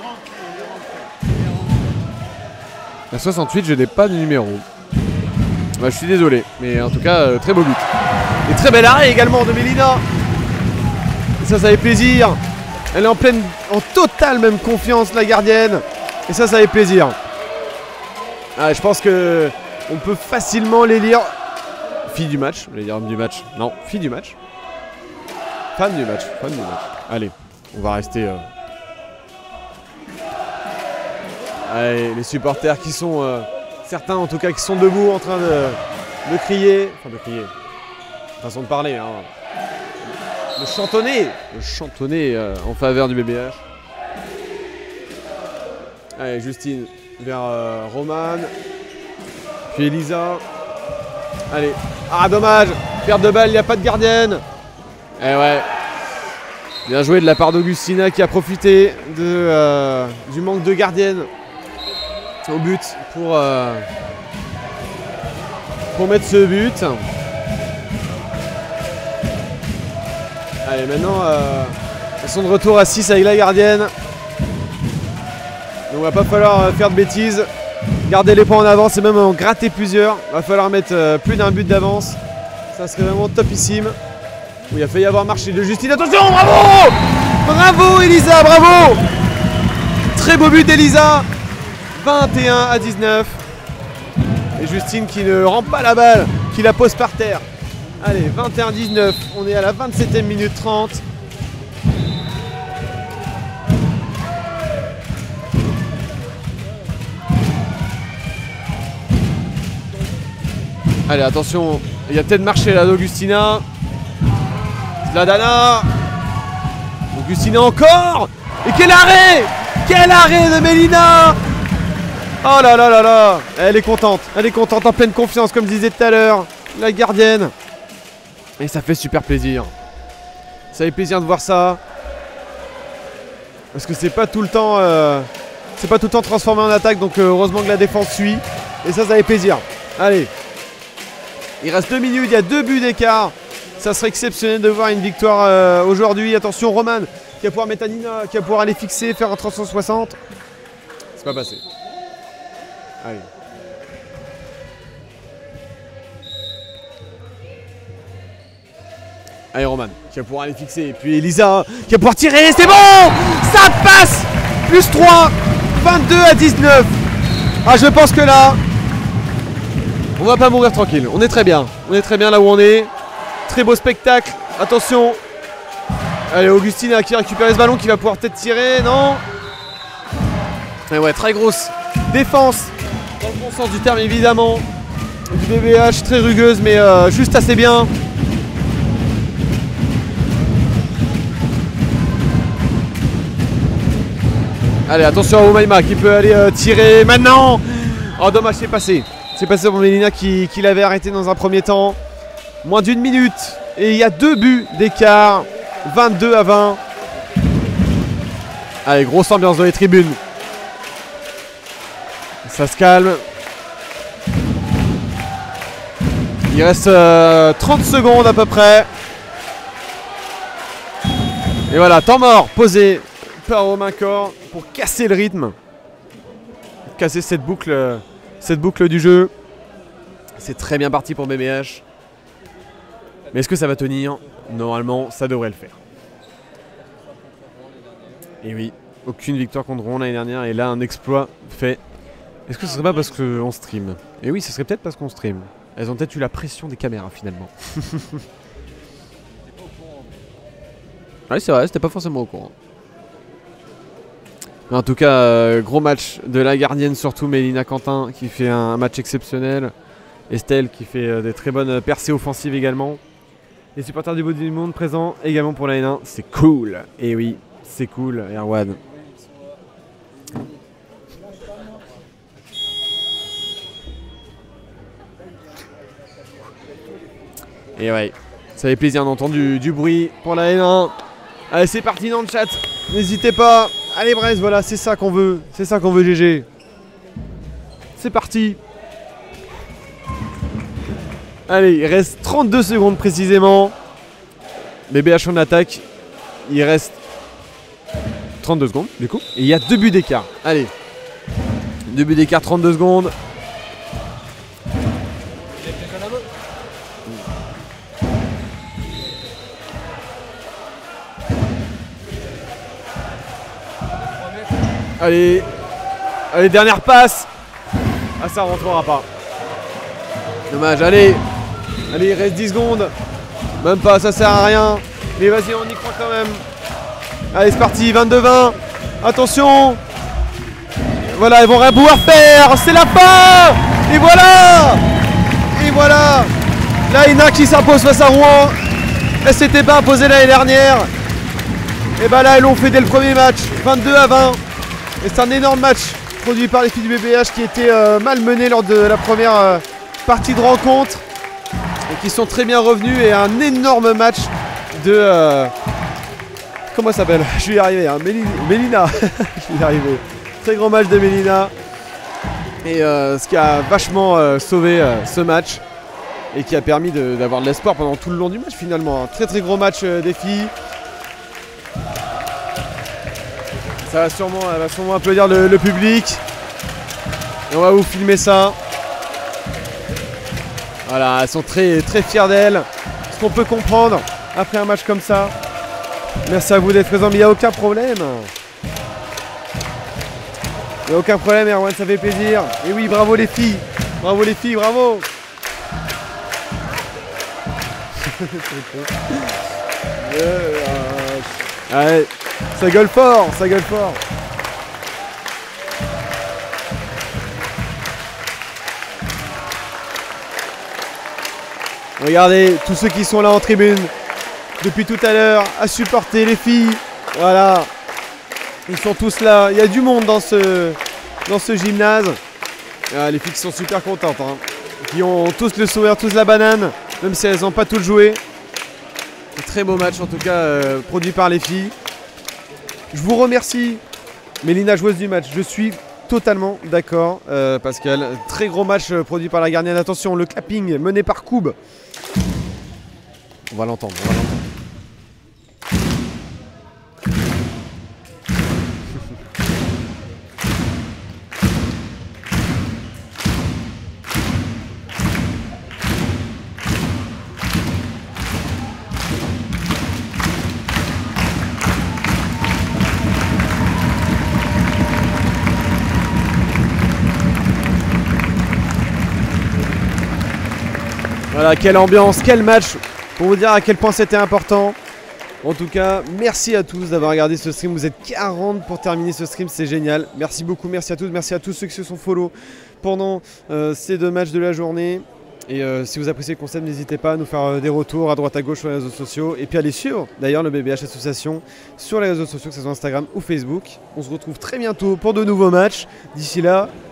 La soixante-huit, je n'ai pas de numéro. Bah, je suis désolé, mais en tout cas, euh, très beau but. Et très bel arrêt également de Mélina. Et ça, ça fait plaisir. Elle est en pleine, en totale même confiance, la gardienne. Et ça, ça fait plaisir. Ah, je pense que on peut facilement les lire. Fille du match, je vais dire homme du match. Non, fille du match. Fan du match, fan du match. Allez, on va rester... Euh... Allez, les supporters qui sont... Euh, certains en tout cas qui sont debout en train de, de crier. Enfin de crier. Façon de parler. Hein. De chantonner. De chantonner euh, en faveur du B B H. Allez, Justine vers euh, Roman. Puis Elisa. Allez. Ah, dommage. Perte de balle, il n'y a pas de gardienne. Eh ouais. Bien joué de la part d'Augustina qui a profité de, euh, du manque de gardienne au but pour, euh, pour mettre ce but. Allez, maintenant, euh, ils sont de retour à six avec la gardienne. Donc, il va pas falloir faire de bêtises. Garder les points en avance et même en gratter plusieurs. Il va falloir mettre euh, plus d'un but d'avance. Ça serait vraiment topissime. Où il a failli y avoir marché de Justine. Attention, bravo! Bravo Elisa, bravo! Très beau but d'Elisa. vingt et un à dix-neuf. Et Justine qui ne rend pas la balle, qui la pose par terre. Allez, vingt et un à dix-neuf. On est à la vingt-septième minute trente. Allez, attention, il y a peut-être marché là d'Augustina. Sladana. Augustina encore. Et quel arrêt! Quel arrêt de Mélina! Oh là là là là! Elle est contente, elle est contente, en pleine confiance comme je disais tout à l'heure. La gardienne. Et ça fait super plaisir. Ça fait plaisir de voir ça. Parce que c'est pas tout le temps euh, c'est pas tout le temps transformé en attaque, donc euh, heureusement que la défense suit. Et ça, ça fait plaisir. Allez. Il reste deux minutes, il y a deux buts d'écart. Ça serait exceptionnel de voir une victoire euh, aujourd'hui. Attention, Roman qui va pouvoir mettre Nina, qui va pouvoir aller fixer, faire un trois cent soixante. C'est pas passé. Allez. Allez, Roman qui va pouvoir aller fixer. Et puis Elisa qui va pouvoir tirer. C'est bon! Ça passe! Plus trois, vingt-deux à dix-neuf. Ah, je pense que là, on va pas mourir tranquille. On est très bien. On est très bien là où on est. Très beau spectacle. Attention. Allez, Augustine qui récupère ce ballon, qui va pouvoir peut-être tirer. Non. Et ouais, très grosse défense. Dans le bon sens du terme, évidemment. Du B B H, très rugueuse, mais euh, juste assez bien. Allez, attention à Oumaima qui peut aller euh, tirer maintenant. Oh, dommage, c'est passé. C'est passé pour Mélina qui, qui l'avait arrêté dans un premier temps. Moins d'une minute. Et il y a deux buts d'écart. vingt-deux à vingt. Allez, grosse ambiance dans les tribunes. Ça se calme. Il reste euh, trente secondes à peu près. Et voilà, temps mort posé par Romain Corr pour casser le rythme. Casser cette boucle, cette boucle du jeu. C'est très bien parti pour B B H. Mais est-ce que ça va tenir? Normalement, ça devrait le faire. Et oui, aucune victoire contre Rouen l'année dernière. Et là, un exploit fait. Est-ce que ce serait pas parce qu'on stream? Et oui, ce serait peut-être parce qu'on stream. Elles ont peut-être eu la pression des caméras finalement. Oui, c'est vrai, c'était pas forcément au courant. Mais en tout cas, euh, gros match de la gardienne, surtout Mélina Quentin qui fait un match exceptionnel. Estelle qui fait euh, des très bonnes percées offensives également. Les supporters du bout du monde présents également pour la N un. C'est cool. Et oui, c'est cool, Erwan. Et ouais, ça fait plaisir d'entendre du, du bruit pour la N un. Allez, c'est parti dans le chat. N'hésitez pas. Allez, Brest, voilà, c'est ça qu'on veut. C'est ça qu'on veut, G G. C'est parti. Allez, il reste trente-deux secondes précisément. B B H en attaque. Il reste trente-deux secondes, du coup. Et il y a deux buts d'écart. Allez. Deux buts d'écart, trente-deux secondes. Allez, allez, dernière passe. Ah, ça rentrera pas. Dommage, allez. Allez, il reste dix secondes. Même pas, ça sert à rien. Mais vas-y, on y croit quand même. Allez, c'est parti, vingt-deux vingt. Attention. Voilà, ils vont rien pouvoir faire. C'est la fin. Et voilà. Et voilà. La N un qui s'impose face à Rouen. Elle s'était pas imposée l'année dernière. Et bah là, elles l'ont fait dès le premier match. vingt-deux à vingt. Et c'est un énorme match produit par les filles du B B H qui étaient euh, malmenées lors de la première euh, partie de rencontre et qui sont très bien revenus. Et un énorme match de... Euh, comment ça s'appelle? Je vais y arriver, hein, Mélina. Je vais y arriver. Très grand match de Mélina. Et euh, ce qui a vachement euh, sauvé euh, ce match et qui a permis d'avoir de, de l'espoir pendant tout le long du match finalement. Un très très gros match euh, des filles. Ça va sûrement, elle va sûrement applaudir le, le public. Et on va vous filmer ça. Voilà, elles sont très très fières d'elles. Ce qu'on peut comprendre après un match comme ça. Merci à vous d'être présents, mais il n'y a aucun problème. Il n'y a aucun problème, Erwan, ça fait plaisir. Et oui, bravo les filles. Bravo les filles, bravo. Allez. Ça gueule fort, ça gueule fort. Regardez tous ceux qui sont là en tribune depuis tout à l'heure à supporter les filles. Voilà. Ils sont tous là. Il y a du monde dans ce, dans ce gymnase. Ah, les filles qui sont super contentes. Hein. Qui ont tous le sourire, tous la banane. Même si elles n'ont pas tout joué. Un très beau match en tout cas euh, produit par les filles. Je vous remercie, Mélina, joueuse du match. Je suis totalement d'accord, euh, Pascal. Très gros match euh, produit par la gardienne. Attention, le clapping mené par Koub. On va l'entendre, on va l'entendre. Voilà, quelle ambiance, quel match, pour vous dire à quel point c'était important. En tout cas, merci à tous d'avoir regardé ce stream. Vous êtes quarante pour terminer ce stream, c'est génial. Merci beaucoup, merci à tous, merci à tous ceux qui se sont follow pendant euh, ces deux matchs de la journée. Et euh, si vous appréciez le concept, n'hésitez pas à nous faire euh, des retours à droite à gauche sur les réseaux sociaux. Et puis allez suivre d'ailleurs le B B H Association sur les réseaux sociaux, que ce soit Instagram ou Facebook. On se retrouve très bientôt pour de nouveaux matchs. D'ici là,